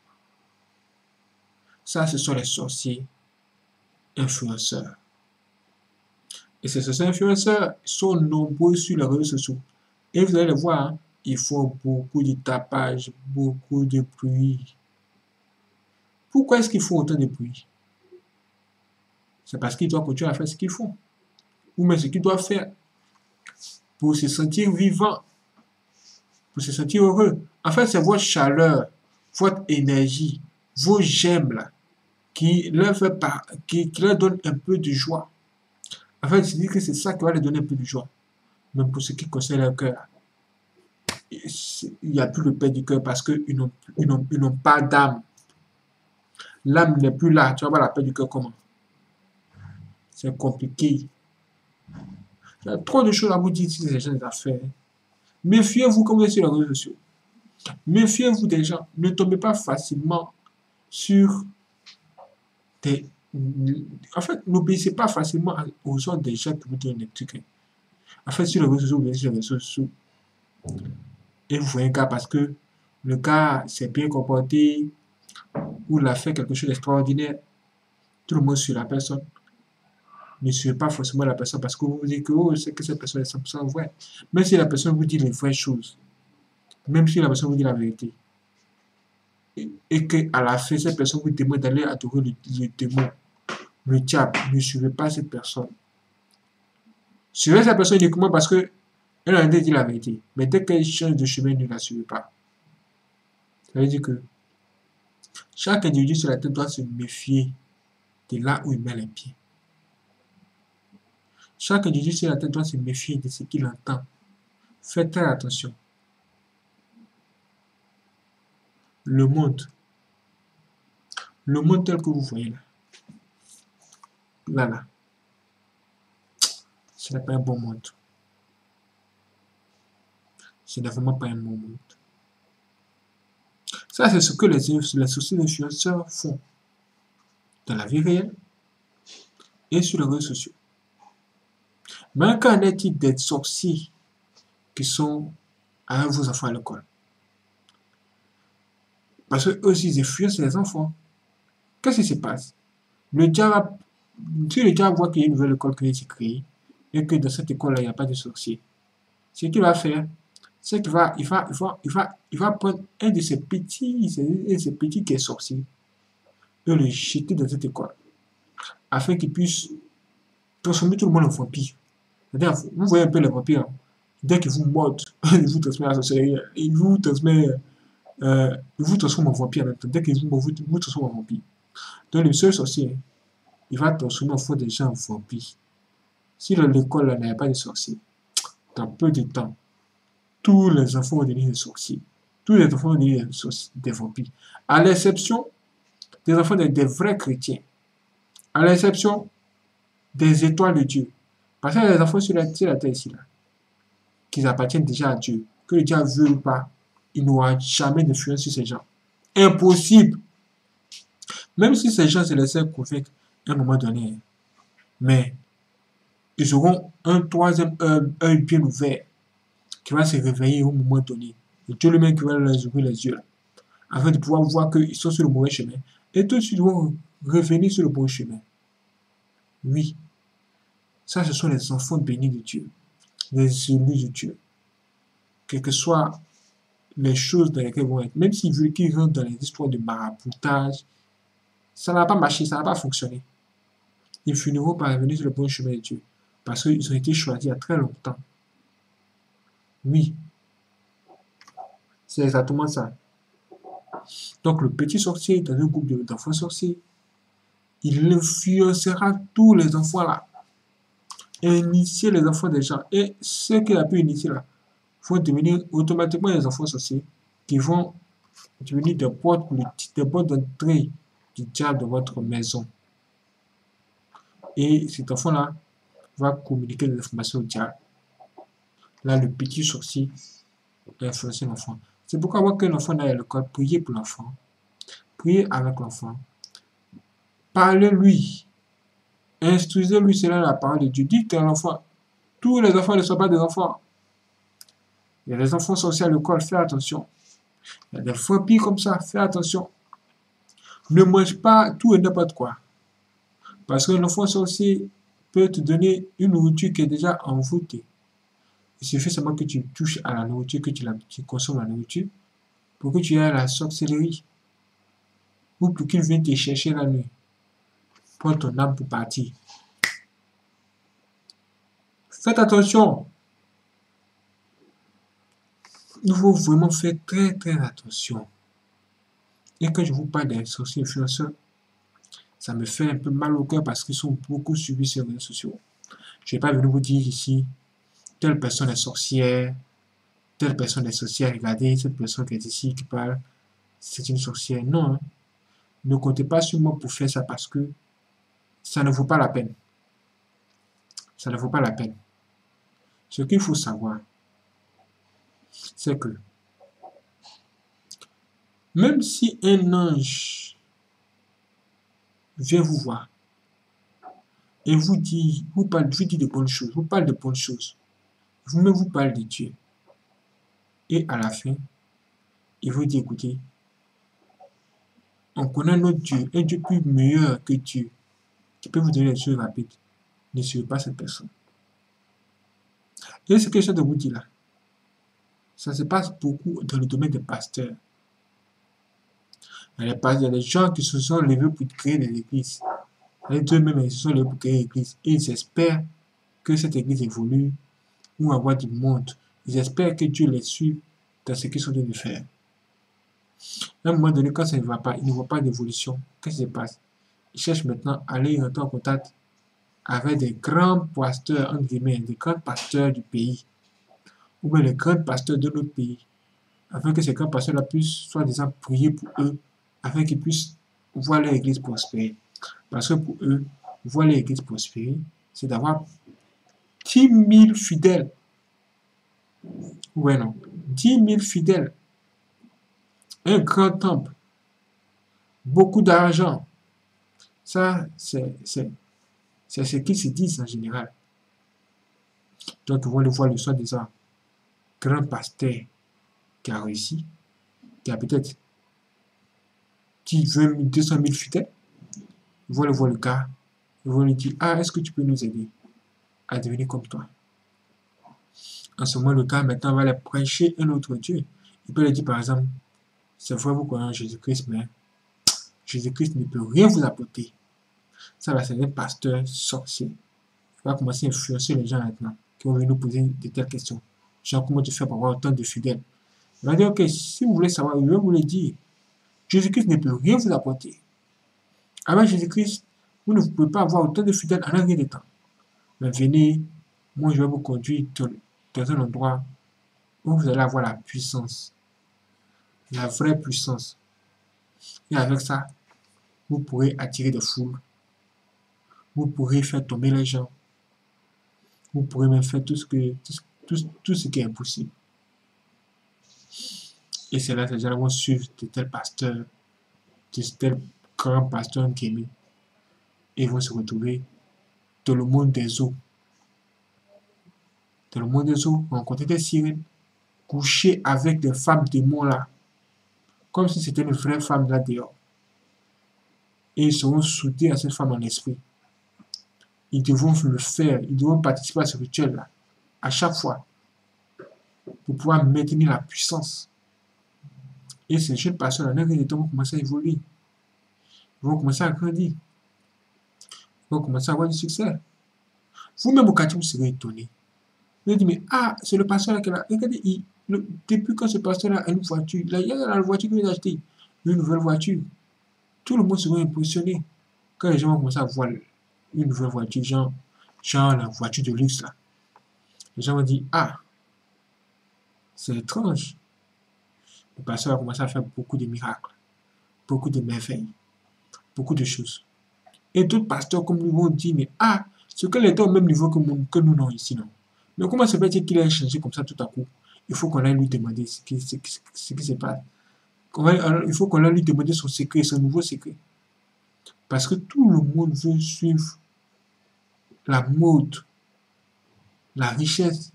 Ça, ce sont les sorciers influenceurs. Et ces sorciers influenceurs sont nombreux sur les réseaux sociaux. Et vous allez le voir, hein, ils font beaucoup de tapage, beaucoup de bruit. Pourquoi est-ce qu'ils font autant de bruit? C'est parce qu'ils doivent continuer à faire ce qu'ils font. Ou même ce qu'ils doivent faire pour se sentir vivant, pour se sentir heureux. En fait, c'est votre chaleur, votre énergie, vos j'aime là, qui leur, fait par, qui, qui leur donne un peu de joie. En fait, je dis que c'est ça qui va leur donner un peu de joie. Même pour ceux qui concernent leur cœur. Il n'y a plus le paix du cœur parce qu'ils n'ont, ils n'ont, ils n'ont pas d'âme. L'âme n'est plus là. Tu vas voir la paix du cœur comment? C'est compliqué. Il y a trop de choses à vous dire si ces gens d'affaires. Méfiez-vous comme vous êtes sur les réseaux sociaux. Méfiez-vous des gens. Ne tombez pas facilement sur des... En fait, n'obéissez pas facilement aux ordres des gens qui vous donnent des trucs. En fait, sur les réseaux sociaux, vous êtes sur les réseaux sociaux. Et vous voyez un cas parce que le gars s'est bien comporté ou il a fait quelque chose d'extraordinaire. Tout le monde suit la personne. Ne suivez pas forcément la personne parce que vous vous dites que oh, c'est que cette personne est cent pour cent vraie. Même si la personne vous dit les vraies choses, même si la personne vous dit la vérité, et, et qu'à la fin, cette personne vous demande d'aller adorer le, le démon, le diable, ne suivez pas cette personne. Suivez cette personne uniquement parce que elle a dit la vérité. Mais dès qu'elle change de chemin, ne la suivez pas. Ça veut dire que chaque individu sur la tête doit se méfier de là où il met les pieds. Chaque individu sur la tête doit se méfier de ce qu'il entend. Faites très attention. Le monde. Le monde tel que vous voyez là. Là, là. Ce n'est pas un bon monde. Ce n'est vraiment pas un bon monde. Ça, c'est ce que les, les sociétés d'influenceurs font dans la vie réelle et sur les réseaux sociaux. Mais qu'en est-il des sorciers qui sont avec vos enfants à l'école? Parce qu'eux aussi, ils influencent les enfants. Qu'est-ce qui se passe? Le diable, si le diable voit qu'il y a une nouvelle école qui a été créée et que dans cette école-là, il n'y a pas de sorciers, ce qu'il va faire, c'est qu'il va, il va, il va, il va, il va prendre un de ces petits, un de ces petits qui est sorcier et le jeter dans cette école afin qu'il puisse transformer tout le monde en vampire. C'est-à-dire, vous voyez un peu les vampires, hein? Dès qu'ils vous mordent, ils vous transmettent à la sorcellerie, ils vous transmettent, euh, ils vous transforment en vampire en même temps. Dès qu'ils vous mordent, vous, vous transforment en vampire. Donc le seul sorcier, il va transformer en fond des gens en vampires. Si dans l'école n'avait pas de sorciers, dans peu de temps, tous les enfants vont devenir des sorciers. Tous les enfants vont devenir des, des vampires. À l'exception des enfants des, des vrais chrétiens. À l'exception des étoiles de Dieu. Parce qu'il y a des enfants sur la, sur la terre ici, là, qui appartiennent déjà à Dieu. Que le diable veut ou pas, il n'aura jamais d'influence sur ces gens. Impossible. Même si ces gens se laissaient convaincre à un moment donné. Mais ils auront un troisième œil bien ouvert qui va se réveiller au moment donné. Et Dieu lui-même qui va leur ouvrir les yeux là, afin de pouvoir voir qu'ils sont sur le mauvais chemin. Et tout de suite, ils vont revenir sur le bon chemin. Oui. Ça, ce sont les enfants bénis de Dieu. Les élus de Dieu. Quelles que soient les choses dans lesquelles ils vont être. Même s'ils veulent qu'ils rentrent dans les histoires de maraboutage, ça n'a pas marché, ça n'a pas fonctionné. Ils finiront par revenir sur le bon chemin de Dieu. Parce qu'ils ont été choisis il y a très longtemps. Oui. C'est exactement ça. Donc le petit sorcier dans un groupe d'enfants sorciers, il influencera tous les enfants là. initier les enfants des gens. Et ceux qu'il a pu initier là vont devenir automatiquement les enfants sorciers qui vont devenir des portes, des portes d'entrée du diable de votre maison. Et cet enfant-là va communiquer des informations au diable. Là, le petit sorcier va influencer l'enfant. C'est pourquoi, avant que l'enfant aille à l'école, priez pour l'enfant. Priez avec l'enfant. Parlez-lui. Instruisez-lui selon la parole de Dieu. Dites à l'enfant, tous les enfants ne sont pas des enfants. Il y a des enfants sorciers à l'école, fais attention. Il y a des vampires comme ça, fais attention. Ne mange pas tout et n'importe quoi. Parce qu'un enfant sorcier peut te donner une nourriture qui est déjà envoûtée. Il suffit seulement que tu touches à la nourriture, que tu, la, tu consommes la nourriture, pour que tu aies la sorcellerie. Ou pour qu'il vienne te chercher la nuit. Prends ton âme pour partir. Faites attention. Il faut vraiment faire très très attention. Et quand je vous parle des sorciers influenceurs, ça me fait un peu mal au cœur parce qu'ils sont beaucoup suivis sur les réseaux sociaux. Je ne vais pas venir vous dire ici, telle personne est sorcière, telle personne est sorcière, regardez, cette personne qui est ici, qui parle, c'est une sorcière. Non, hein. Ne comptez pas sur moi pour faire ça parce que ça ne vaut pas la peine. Ça ne vaut pas la peine. Ce qu'il faut savoir, c'est que même si un ange vient vous voir et vous dit, vous parle, vous dit de bonnes choses, vous parle de bonnes choses, vous-même vous parle de Dieu, et à la fin, il vous dit, écoutez, on connaît notre Dieu, un Dieu plus meilleur que Dieu, qui peut vous donner des choses rapides. Ne suivez pas cette personne. Et ce que je de vous dire là, ça se passe beaucoup dans le domaine des pasteurs. Il y a des gens qui se sont levés pour créer des églises. Les deux mêmes, ils se sont levés pour créer des églises. Et ils espèrent que cette église évolue ou avoir du monde. Ils espèrent que Dieu les suive dans ce qu'ils sont en train de faire. À un moment donné, quand ça ne va pas, ils ne voient pas d'évolution. Qu'est-ce qui se passe? Ils cherchent maintenant à aller rentrer en contact avec des grands pasteurs, entre guillemets, des grands pasteurs du pays, ou bien les grands pasteurs de notre pays, afin que ces grands pasteurs-là puissent, soi-disant, prier pour eux, afin qu'ils puissent voir leur église prospérer. Parce que pour eux, voir leur église prospérer, c'est d'avoir dix mille fidèles. Ouais, non. dix mille fidèles. Un grand temple. Beaucoup d'argent. Ça, c'est ce qu'ils se disent en général. Donc, ils vont le voir le soir disant, grand pasteur qui a réussi, qui a peut-être vingt mille, deux cent mille fidèles. Ils vont le voir le gars. Ils vont lui dire, ah, est-ce que tu peux nous aider à devenir comme toi? En ce moment, le gars maintenant va aller prêcher un autre Dieu. Il peut lui dire par exemple, c'est vrai vous connaissez Jésus-Christ, mais Jésus-Christ ne peut rien vous apporter. Ça va, c'est un pasteur sorcier. Il va commencer à influencer les gens maintenant qui vont venir nous poser de telles questions. Genre, comment tu fais pour avoir autant de fidèles? Il va dire, ok, si vous voulez savoir, je vais vous le dire. Jésus-Christ ne peut rien vous apporter. Avec Jésus-Christ, vous ne pouvez pas avoir autant de fidèles en un rien de temps. Mais venez, moi je vais vous conduire dans un endroit où vous allez avoir la puissance. La vraie puissance. Et avec ça, vous pourrez attirer des foules. Vous pourrez faire tomber les gens. Vous pourrez même faire tout ce, que, tout, tout, tout ce qui est impossible. Et c'est là que les gens vont suivre de tels pasteurs, de tels grands pasteurs gaming. Et vont se retrouver dans le monde des eaux. Dans le monde des eaux, on rencontrer des sirènes, coucher avec des femmes démons là, comme si c'était une vraie femme là dehors. Et ils seront soudés à cette femme en esprit. Ils devront le faire, ils devront participer à ce rituel là, à chaque fois, pour pouvoir maintenir la puissance. Et ces jeunes personnes là, ils vont commencer à évoluer. Ils vont commencer à grandir. Ils vont commencer à avoir du succès. Vous-même au quartier, vous serez étonné. Vous allez dire, mais ah, c'est le pasteur là qui a. Regardez, il, le, depuis quand ce pasteur là a une voiture, là, il y a la voiture qu'il a achetée, une nouvelle voiture. Tout le monde sera impressionné quand les gens vont commencer à voir une nouvelle voiture. Genre, genre la voiture de luxe là. Les gens vont dire, ah, c'est étrange. Le pasteur a commencé à faire beaucoup de miracles, beaucoup de merveilles, beaucoup de choses. Et d'autres pasteurs comme nous vont dire, mais ah, ce qu'elle était au même niveau que, mon, que nous, non, ici, non. Mais comment se fait-il qu'il ait changé comme ça tout à coup? Il faut qu'on aille lui demander ce qui, ce, ce qui se passe. Va, il faut qu'on aille lui demander son secret, son nouveau secret. Parce que tout le monde veut suivre la mode, la richesse.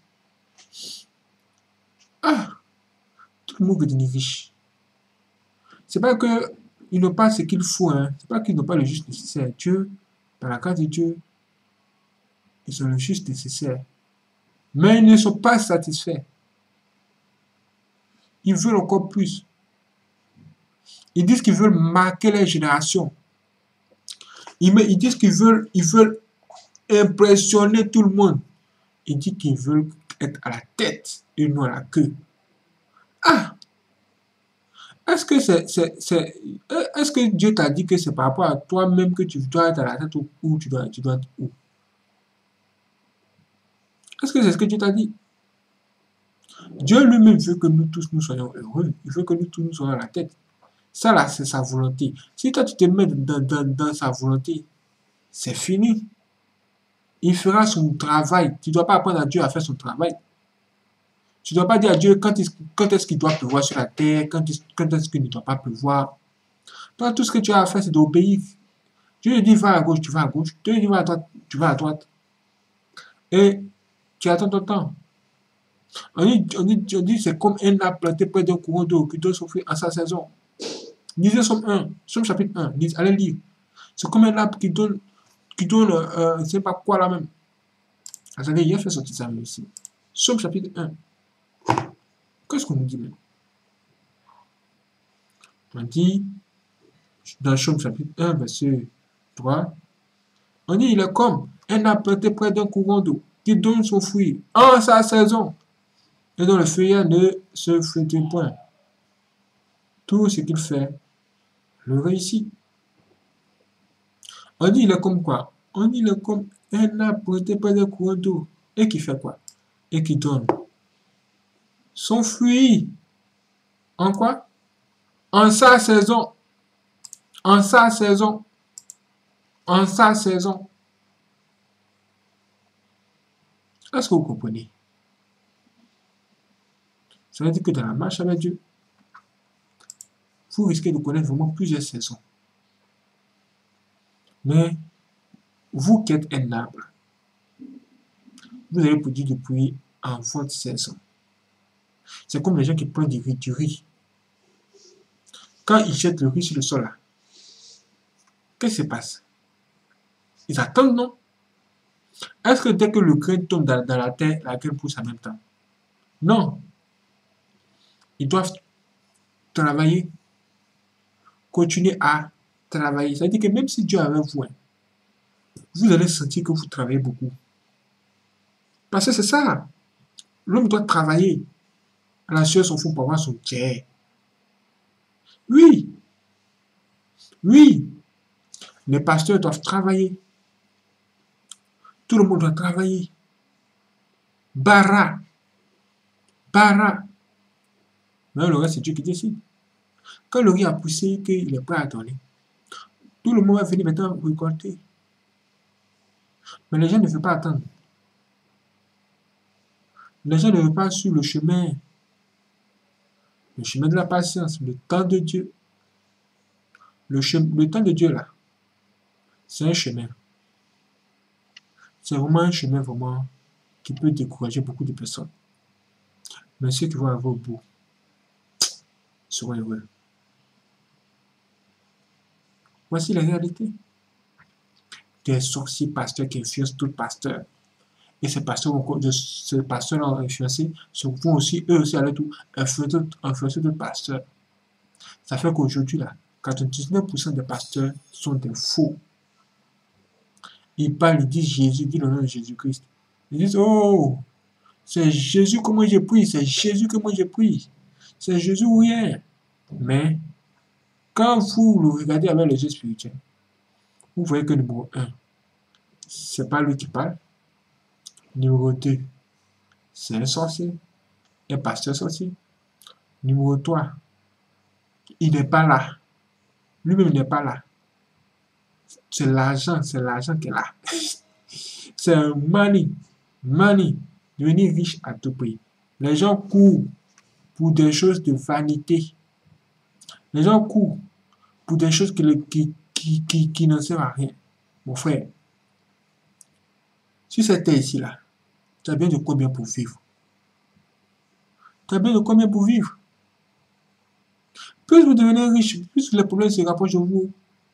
Ah, tout le monde veut devenir riche. C'est pas qu'ils n'ont pas ce qu'il faut, hein. C'est pas qu'ils n'ont pas le juste nécessaire. Dieu, par la grâce de Dieu, ils ont le juste nécessaire. Mais ils ne sont pas satisfaits. Ils veulent encore plus. Ils disent qu'ils veulent marquer leur génération. Ils, ils disent qu'ils veulent, ils veulent impressionner tout le monde. Ils disent qu'ils veulent être à la tête et non à la queue. Ah! Est-ce que c'est, c'est, c'est, est-ce que Dieu t'a dit que c'est par rapport à toi-même que tu dois être à la tête ou, ou tu dois, tu dois être où? Est-ce que c'est ce que Dieu t'a dit? Dieu lui-même veut que nous tous nous soyons heureux. Il veut que nous tous nous soyons à la tête. Ça là, c'est sa volonté. Si toi tu te mets dans, dans, dans sa volonté, c'est fini. Il fera son travail. Tu ne dois pas apprendre à Dieu à faire son travail. Tu ne dois pas dire à Dieu quand est-ce, quand est-ce qu'il doit pleuvoir sur la terre, quand est-ce, quand est-ce qu'il ne doit pas pleuvoir. Toi, tout ce que tu as à faire, c'est d'obéir. Dieu te dit va à gauche, tu vas à gauche. Dieu te dit va à droite, tu vas à droite. Et tu attends ton temps. On dit, on dit, on dit c'est comme un arbre planté près d'un courant d'eau qui doit souffrir en sa saison. Lisez Somme un, Somme chapitre un, allez lire. C'est comme un arbre qui donne, qui donne, euh, je ne sais pas quoi là même. Attendez, il a fait sortir ça ici. Somme chapitre un. Qu'est-ce qu'on nous dit même? On dit, dans Somme chapitre un, verset trois, on dit, il est comme un arbre planté près d'un courant d'eau qui donne son fruit en sa saison et dont le feuillage ne se flétrit point. Tout ce qu'il fait le réussit. On dit, il est comme quoi? On dit, il est comme un arbre planté près d'un courant d'eau et qui fait quoi? Et qui donne son fruit. En quoi? En sa saison. En sa saison. En sa saison. Est-ce que vous comprenez? Ça veut dire que dans la marche avec Dieu, vous risquez de connaître vraiment plusieurs saisons. Mais vous qui êtes un arbre, vous allez produire du fruit en votre saison. C'est comme les gens qui prennent du riz, du riz. Quand ils jettent le riz sur le sol, là, qu'est-ce qui se passe? Ils attendent, non? Est-ce que dès que le grain tombe dans, dans la terre, la graine pousse en même temps? Non. Ils doivent travailler, continuer à travailler. C'est-à-dire que même si Dieu est avec vous, hein, vous allez sentir que vous travaillez beaucoup. Parce que c'est ça. L'homme doit travailler. La sueur son fond pour avoir son tiers. Oui. Oui. Les pasteurs doivent travailler. Tout le monde doit travailler. Bara. Bara. Mais le reste, c'est Dieu qui décide. Quand le riz a poussé, qu'il est prêt à donner, tout le monde va venir maintenant récolter. Mais les gens ne veulent pas attendre. Les gens ne veulent pas suivre le chemin. Le chemin de la patience, le temps de Dieu. Le, chemin, le temps de Dieu, là, c'est un chemin. C'est vraiment un chemin vraiment qui peut décourager beaucoup de personnes. Mais ceux qui vont arriver au bout seront heureux. Voici la réalité. Des sorciers pasteurs qui influencent tout pasteur. Et ces pasteurs, ces pasteurs ont influencé, vont aussi, eux aussi, aller tout influencer d'autres pasteurs. Ça fait qu'aujourd'hui, là, quatre-vingt-dix-neuf pour cent des pasteurs sont des faux. Ils parlent, ils disent Jésus, ils disent le nom de Jésus-Christ. Ils disent, oh, c'est Jésus que moi j'ai pris, c'est Jésus que moi j'ai pris. C'est Jésus ou rien. Mais, quand vous le regardez avec les yeux spirituels, vous voyez que numéro un, c'est pas lui qui parle. Numéro deux, c'est un sorcier, un pasteur sorcier. Numéro trois, il n'est pas là. Lui-même n'est pas là. C'est l'argent, c'est l'argent qui est là. C'est un money, money, devenir riche à tout prix. Les gens courent pour des choses de vanité. Les gens courent pour des choses qui, le- qui, qui, qui, qui ne servent à rien. Mon frère, si c'était ici, là, tu as besoin de combien pour vivre? Tu as besoin de combien pour vivre? Plus vous devenez riche, plus les problèmes se rapprochent de vous.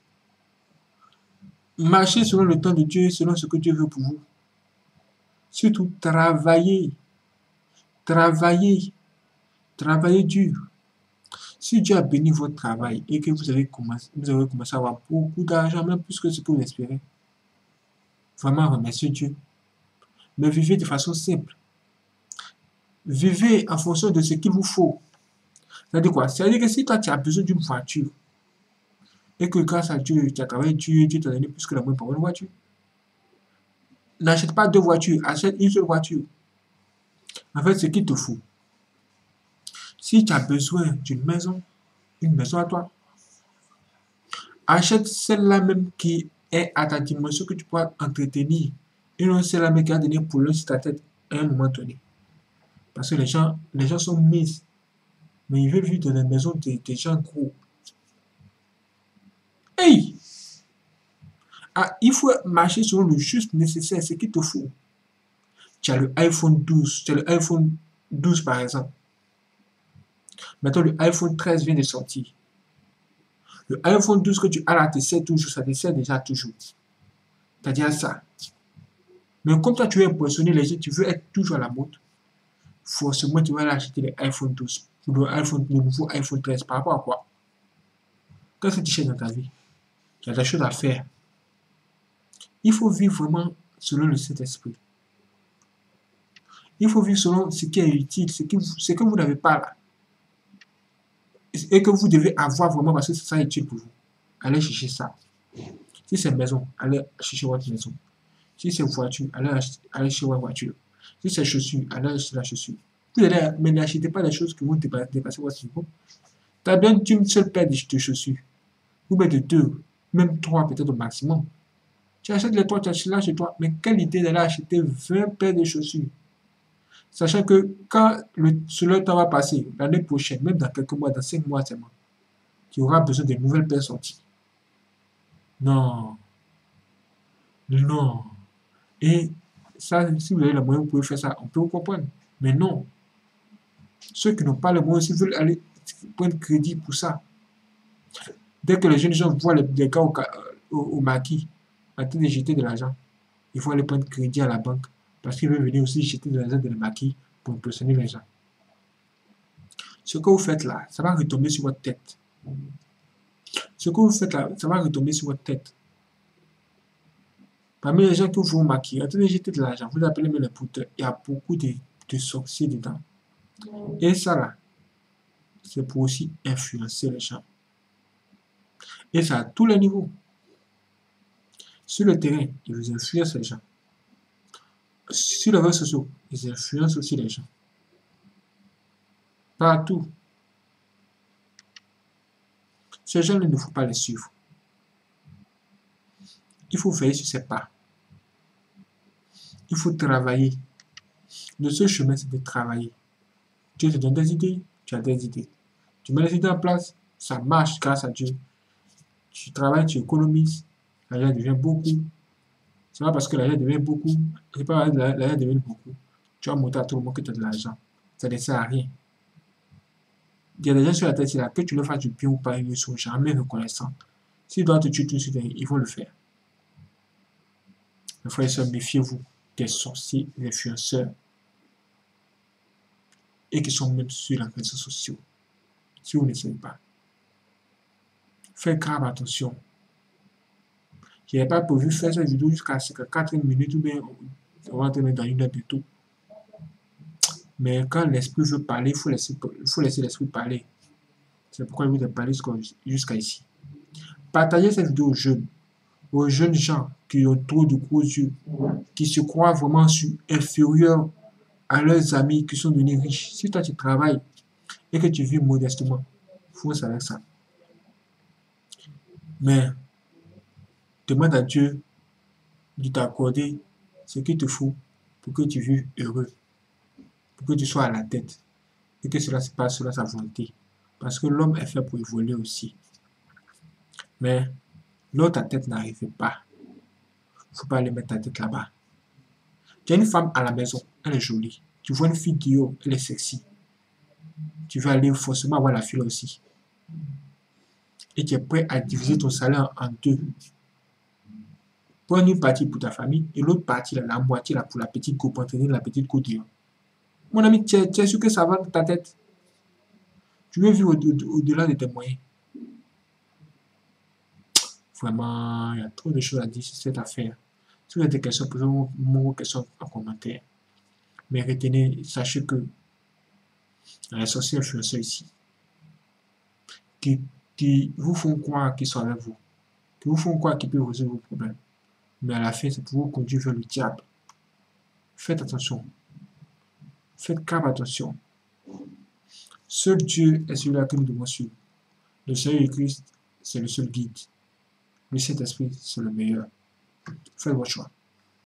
Marchez selon le temps de Dieu, selon ce que Dieu veut pour vous. Surtout, travaillez, travaillez, travaillez dur. Si Dieu a béni votre travail et que vous avez commencé, vous avez commencé à avoir beaucoup d'argent, même plus que ce que vous espérez, vraiment remerciez Dieu. Mais vivez de façon simple. Vivez en fonction de ce qu'il vous faut. C'est-à-dire quoi? C'est-à-dire que si toi tu as besoin d'une voiture et que grâce à Dieu, tu as travaillé Dieu, Dieu t'a donné plus que la moyenne pour une voiture, n'achète pas deux voitures, achète une seule voiture. En fait, ce qu'il te faut. Si tu as besoin d'une maison, une maison à toi, achète celle-là même qui est à ta dimension que tu pourras entretenir. Et non celle-là même qui a donné pour l'un sur ta tête à un moment donné. Parce que les gens, les gens sont mis, mais ils veulent vivre dans des maisons des, des gens gros. Hey! Ah, il faut marcher selon le juste nécessaire, ce qu'il te faut. Tu as le iPhone douze, tu as le iPhone douze par exemple. Maintenant, le iPhone treize vient de sortir. Le iPhone douze que tu as là te sert toujours, ça te sert déjà toujours. C'est-à-dire ça. Mais comme toi, tu veux impressionner les gens, tu veux être toujours à la mode, forcément, tu vas aller acheter l'iPhone douze ou le, iPhone, le nouveau iPhone treize. Par rapport à quoi? Qu'est-ce que tu cherches dans ta vie? Tu as des choses à faire. Il faut vivre vraiment selon le Saint-Esprit. Il faut vivre selon ce qui est utile, ce que vous, ce que vous n'avez pas là. Et que vous devez avoir vraiment parce que c'est ça utile pour vous. Allez chercher ça. Si c'est maison, allez chercher votre maison. Si c'est voiture, allez, allez chercher votre voiture. Si c'est chaussures, allez acheter la chaussure. Vous allez, mais n'achetez pas des choses qui vont dépasser votre niveau. Tu as bien une seule paire de chaussures. Ou bien de deux, même trois peut-être au maximum. Tu achètes les trois, tu achètes là chez toi. Mais quelle idée d'aller acheter vingt paires de chaussures? Sachant que quand le, ce temps va passer, l'année prochaine, même dans quelques mois, dans cinq mois seulement, tu auras besoin de nouvelles paires sorties. Non. Non. Et ça, si vous avez les moyens, vous pouvez faire ça, on peut vous comprendre. Mais non. Ceux qui n'ont pas les moyens, s'ils veulent aller prendre crédit pour ça, dès que les jeunes gens voient les, les gars au, au, au maquis en train de jeter de l'argent, il faut aller prendre crédit à la banque parce qu'ils veulent venir aussi jeter de l'argent dans le maquis pour impressionner les gens. Ce que vous faites là, ça va retomber sur votre tête. Ce que vous faites là, ça va retomber sur votre tête. Parmi les gens que vous maquillez, en train de jeter de l'argent, vous appelez même les pouteurs, il y a beaucoup de, de sorciers dedans. Et ça là, c'est pour aussi influencer les gens. Et ça à tous les niveaux. Sur le terrain, ils vous influencent les gens. Sur les réseaux sociaux, ils influencent aussi les gens. Partout. Ces gens-là, il ne faut pas les suivre. Il faut veiller sur ses pas. Il faut travailler. Le seul chemin, c'est de travailler. Dieu te donne des idées, tu as des idées. Tu mets les idées en place, ça marche grâce à Dieu. Tu travailles, tu économises, l'argent devient beaucoup. C'est pas parce que l'argent devient beaucoup, c'est pas parce que l'argent devient beaucoup. Tu vas montrer à tout le monde que tu as de l'argent. Ça ne sert à rien. Il y a des gens sur la tête, là, que tu leur fasses du bien ou pas, ils ne sont jamais reconnaissants. S'ils doivent te tuer tout de suite, ils vont le faire. Mes frères et sœurs, méfiez-vous des sorciers, des influenceurs, et qui sont même sur les réseaux sociaux. Si vous ne savez pas, faites grave attention. Je n'ai pas prévu faire cette vidéo jusqu'à quatre minutes ou bien on va terminer dans une heure de tout. Mais quand l'esprit veut parler, il faut laisser, il faut laisser l'esprit parler. C'est pourquoi je vous ai parlé jusqu'à ici. Partagez cette vidéo aux jeunes. aux jeunes gens qui ont trop de gros yeux, qui se croient vraiment inférieurs à leurs amis qui sont devenus riches. Si toi tu travailles et que tu vis modestement, fonce avec ça. Mais demande à Dieu de t'accorder ce qu'il te faut pour que tu vives heureux, pour que tu sois à la tête et que cela se passe selon sa volonté. Parce que l'homme est fait pour évoluer aussi. Mais là ta tête n'arrive pas, il ne faut pas aller mettre ta tête là-bas. Tu as une femme à la maison, elle est jolie. Tu vois une fille dehors, elle est sexy. Tu vas aller forcément voir la fille là aussi. Et tu es prêt à diviser ton salaire en deux. Prends une partie pour ta famille et l'autre partie, là, la moitié là, pour la petite go, pour entraîner la petite go dehors. Mon ami, tu es, tu es sûr que ça va dans ta tête? Tu veux vivre au-delà de tes moyens. Vraiment, il y a trop de choses à dire sur cette affaire. Si vous avez des questions, posez-moi vos questions en commentaire. Mais retenez, sachez que il y a les sorciers influenceurs ici qui, qui vous font croire qu'ils sont avec vous, qui vous font croire qu'ils peuvent résoudre vos problèmes. Mais à la fin, c'est pour vous conduire vers le diable. Faites attention. Faites grave attention. Seul Dieu est celui-là que nous devons suivre. Le Seigneur de Christ, c'est le seul guide. Le Saint-Esprit, c'est le meilleur. Faites votre choix.